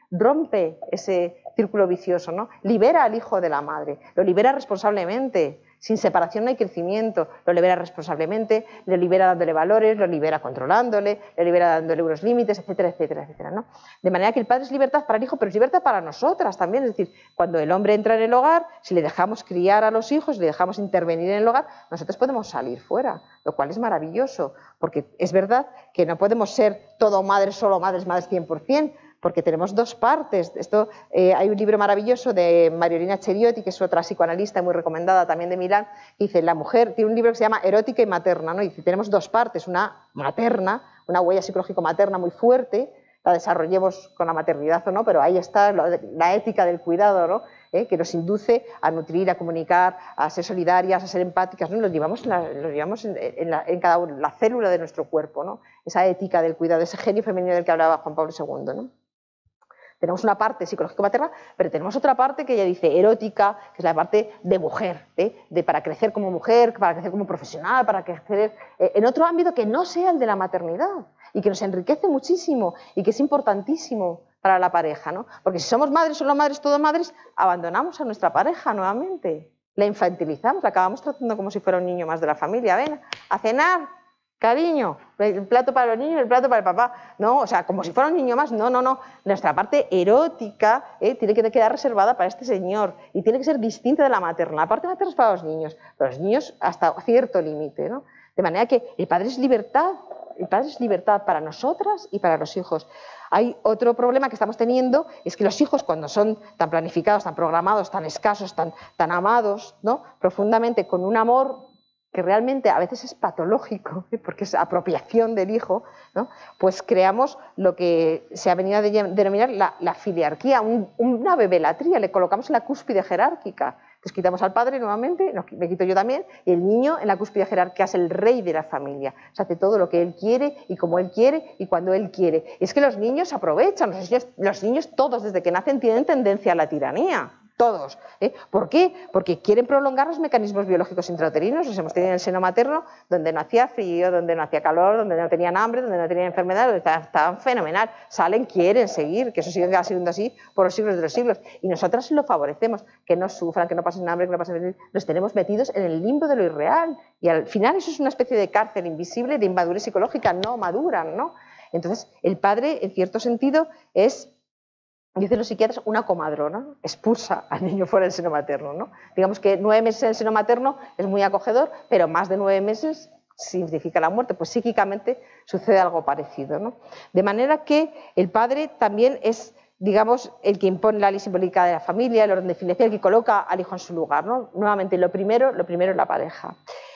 rompe ese círculo vicioso, ¿no? Libera al hijo de la madre, lo libera responsablemente. Sin separación no hay crecimiento, lo libera responsablemente, lo libera dándole valores, lo libera controlándole, lo libera dándole unos límites, etcétera, etcétera, etcétera, ¿no? De manera que el padre es libertad para el hijo, pero es libertad para nosotras también. Es decir, cuando el hombre entra en el hogar, si le dejamos criar a los hijos, si le dejamos intervenir en el hogar, nosotros podemos salir fuera, lo cual es maravilloso, porque es verdad que no podemos ser todo madres, solo madres, madres cien por cien, porque tenemos dos partes. Esto, eh, hay un libro maravilloso de Mariolina Cheriotti, que es otra psicoanalista muy recomendada también de Milán, que dice, la mujer tiene un libro que se llama Erótica y Materna, ¿no? Y dice, tenemos dos partes, una materna, una huella psicológico materna muy fuerte, la desarrollemos con la maternidad o no, pero ahí está la ética del cuidado, ¿no? ¿Eh? Que nos induce a nutrir, a comunicar, a ser solidarias, a ser empáticas, ¿no? Lo llevamos, en, la, lo llevamos en, en, la, en cada una, la célula de nuestro cuerpo, ¿no? Esa ética del cuidado, ese genio femenino del que hablaba Juan Pablo segundo, ¿no? Tenemos una parte psicológico-materna, pero tenemos otra parte que ella dice erótica, que es la parte de mujer, ¿eh? de para crecer como mujer, para crecer como profesional, para crecer eh, en otro ámbito que no sea el de la maternidad y que nos enriquece muchísimo y que es importantísimo para la pareja, ¿no? Porque si somos madres, solo madres, todo madres, abandonamos a nuestra pareja nuevamente, la infantilizamos, la acabamos tratando como si fuera un niño más de la familia. Ven, a cenar, cariño, el plato para los niños, el plato para el papá. No, o sea, como si fuera un niño más. No, no, no. Nuestra parte erótica eh, tiene que quedar reservada para este señor y tiene que ser distinta de la materna. La parte materna es para los niños, pero los niños hasta cierto límite, ¿no? De manera que el padre es libertad, el padre es libertad para nosotras y para los hijos. Hay otro problema que estamos teniendo, es que los hijos, cuando son tan planificados, tan programados, tan escasos, tan, tan amados, ¿no? Profundamente, con un amor que realmente a veces es patológico, ¿eh? Porque es apropiación del hijo, ¿no? Pues creamos lo que se ha venido a denominar la, la filiarquía, un, una bebelatría, le colocamos en la cúspide jerárquica. Entonces quitamos al padre nuevamente, no, me quito yo también, y el niño en la cúspide jerárquica es el rey de la familia. O sea, hace todo lo que él quiere y como él quiere y cuando él quiere. Y es que los niños aprovechan, los niños, los niños todos desde que nacen tienen tendencia a la tiranía. Todos. ¿eh? ¿Por qué? Porque quieren prolongar los mecanismos biológicos intrauterinos. Los hemos tenido en el seno materno, donde no hacía frío, donde no hacía calor, donde no tenían hambre, donde no tenían enfermedades, estaban, estaban fenomenal. Salen, quieren seguir, que eso siga siendo así por los siglos de los siglos. Y nosotras lo favorecemos, que no sufran, que no pasen hambre, que no pasen frío. Los tenemos metidos en el limbo de lo irreal. Y al final eso es una especie de cárcel invisible de inmadurez psicológica. No maduran, ¿no? Entonces, el padre, en cierto sentido, es... dicen los psiquiatras, una comadrona, expulsa al niño fuera del seno materno, ¿no? Digamos que nueve meses en el seno materno es muy acogedor, pero más de nueve meses significa la muerte, pues psíquicamente sucede algo parecido, ¿no? De manera que el padre también es, digamos, el que impone la ley simbólica de la familia, el orden de filiación, el que coloca al hijo en su lugar, ¿no? Nuevamente, lo primero, lo primero es la pareja.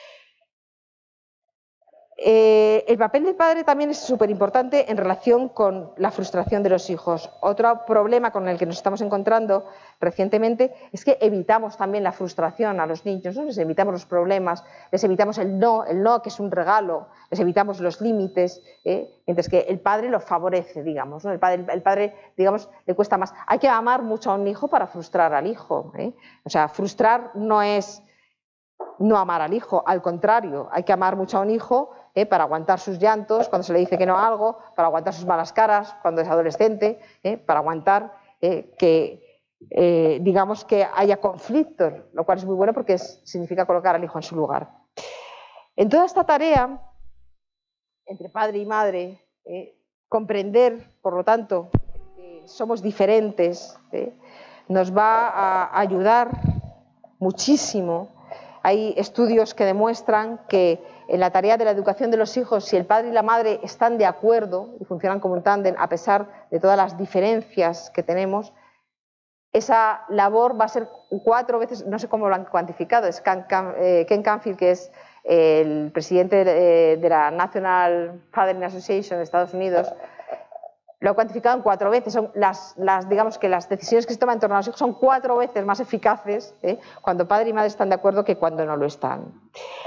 Eh, el papel del padre también es súper importante en relación con la frustración de los hijos. Otro problema con el que nos estamos encontrando recientemente es que evitamos también la frustración a los niños, ¿no? Les evitamos los problemas, les evitamos el no, el no que es un regalo, les evitamos los límites, ¿eh? Mientras que el padre lo favorece, digamos, ¿no? El padre, el padre, digamos, le cuesta más. Hay que amar mucho a un hijo para frustrar al hijo, ¿eh? O sea, frustrar no es no amar al hijo, al contrario, hay que amar mucho a un hijo ¿eh? para aguantar sus llantos cuando se le dice que no a algo, para aguantar sus malas caras cuando es adolescente, ¿eh? para aguantar eh, que, eh, digamos, que haya conflictos, lo cual es muy bueno porque es, significa colocar al hijo en su lugar. En toda esta tarea, entre padre y madre, eh, comprender, por lo tanto, que somos diferentes, ¿eh? nos va a ayudar muchísimo. Hay estudios que demuestran que en la tarea de la educación de los hijos, si el padre y la madre están de acuerdo y funcionan como un tándem, a pesar de todas las diferencias que tenemos, esa labor va a ser cuatro veces, no sé cómo lo han cuantificado, es Ken Canfield, que es el presidente de la National Fathering Association de Estados Unidos, lo ha cuantificado en cuatro veces. Son las, las, digamos que las decisiones que se toman en torno a los hijos son cuatro veces más eficaces ¿eh? cuando padre y madre están de acuerdo que cuando no lo están.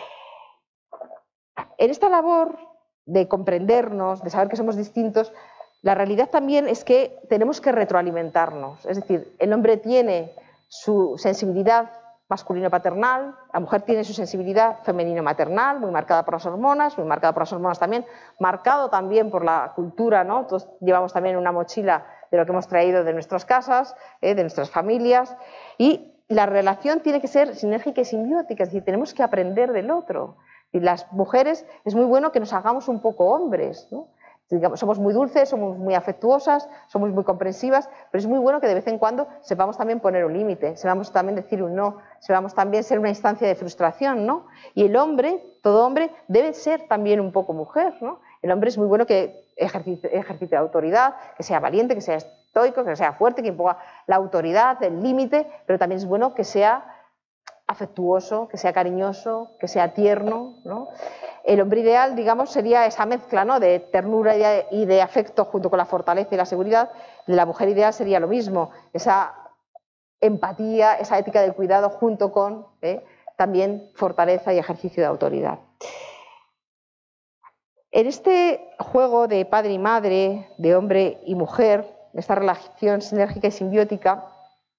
En esta labor de comprendernos, de saber que somos distintos, la realidad también es que tenemos que retroalimentarnos. Es decir, el hombre tiene su sensibilidad masculino-paternal, la mujer tiene su sensibilidad femenino-maternal, muy marcada por las hormonas, muy marcada por las hormonas también, marcado también por la cultura, ¿no? Todos llevamos también una mochila de lo que hemos traído de nuestras casas, eh, de nuestras familias, y la relación tiene que ser sinérgica y simbiótica, es decir, tenemos que aprender del otro. Y las mujeres es muy bueno que nos hagamos un poco hombres, ¿no? Digamos, somos muy dulces, somos muy afectuosas, somos muy comprensivas, pero es muy bueno que de vez en cuando sepamos también poner un límite, sepamos también decir un no, sepamos también ser una instancia de frustración, ¿no? Y el hombre, todo hombre, debe ser también un poco mujer, ¿no? El hombre es muy bueno que ejercite, ejercite la autoridad, que sea valiente, que sea estoico, que sea fuerte, que imponga la autoridad, el límite, pero también es bueno que sea afectuoso, que sea cariñoso, que sea tierno, ¿no? El hombre ideal, digamos, sería esa mezcla, ¿no?, de ternura y de, y de afecto junto con la fortaleza y la seguridad. La mujer ideal sería lo mismo, esa empatía, esa ética del cuidado junto con ¿eh? también fortaleza y ejercicio de autoridad. En este juego de padre y madre, de hombre y mujer, de esta relación sinérgica y simbiótica,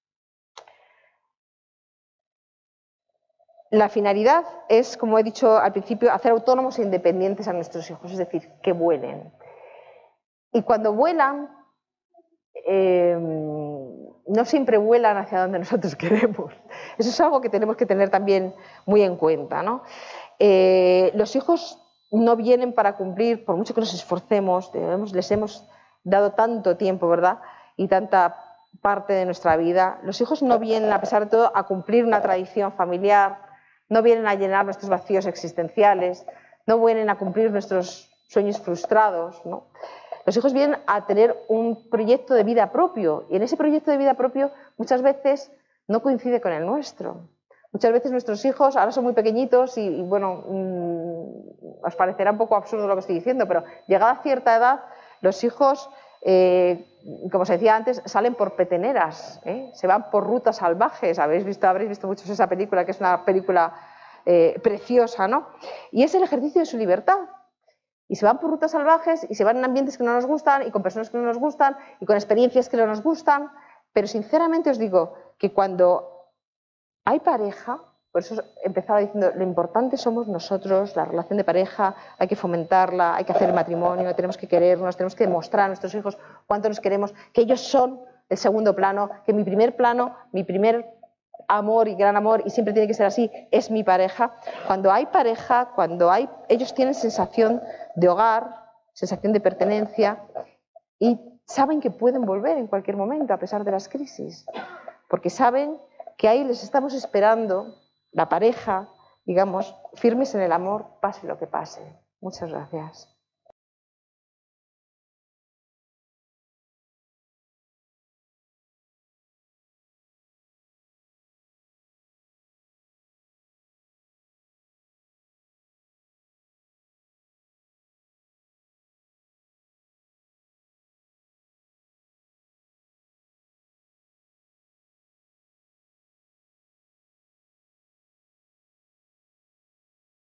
la finalidad es, como he dicho al principio, hacer autónomos e independientes a nuestros hijos, es decir, que vuelen. Y cuando vuelan, eh, no siempre vuelan hacia donde nosotros queremos. Eso es algo que tenemos que tener también muy en cuenta, ¿no? Eh, los hijos no vienen para cumplir, por mucho que nos esforcemos, debemos, les hemos dado tanto tiempo, ¿verdad? Y tanta parte de nuestra vida. Los hijos no vienen, a pesar de todo, a cumplir una tradición familiar, no vienen a llenar nuestros vacíos existenciales, no vienen a cumplir nuestros sueños frustrados, ¿no? Los hijos vienen a tener un proyecto de vida propio, y en ese proyecto de vida propio muchas veces no coincide con el nuestro. Muchas veces nuestros hijos ahora son muy pequeñitos y, y bueno, mmm, os parecerá un poco absurdo lo que estoy diciendo, pero llegada a cierta edad, los hijos, eh, como se decía antes, salen por peteneras, ¿eh? Se van por rutas salvajes. Habéis visto, habréis visto muchos esa película, que es una película eh, preciosa, ¿no? Y es el ejercicio de su libertad. Y se van por rutas salvajes y se van en ambientes que no nos gustan y con personas que no nos gustan y con experiencias que no nos gustan. Pero sinceramente os digo que cuando hay pareja, por eso empezaba diciendo, lo importante somos nosotros, la relación de pareja, hay que fomentarla, hay que hacer el matrimonio, tenemos que querernos, tenemos que demostrar a nuestros hijos cuánto nos queremos, que ellos son el segundo plano, que mi primer plano, mi primer amor y gran amor, y siempre tiene que ser así, es mi pareja. Cuando hay pareja, cuando hay, ellos tienen sensación de hogar, sensación de pertenencia y saben que pueden volver en cualquier momento a pesar de las crisis, porque saben que ahí les estamos esperando, la pareja, digamos, firmes en el amor, pase lo que pase. Muchas gracias.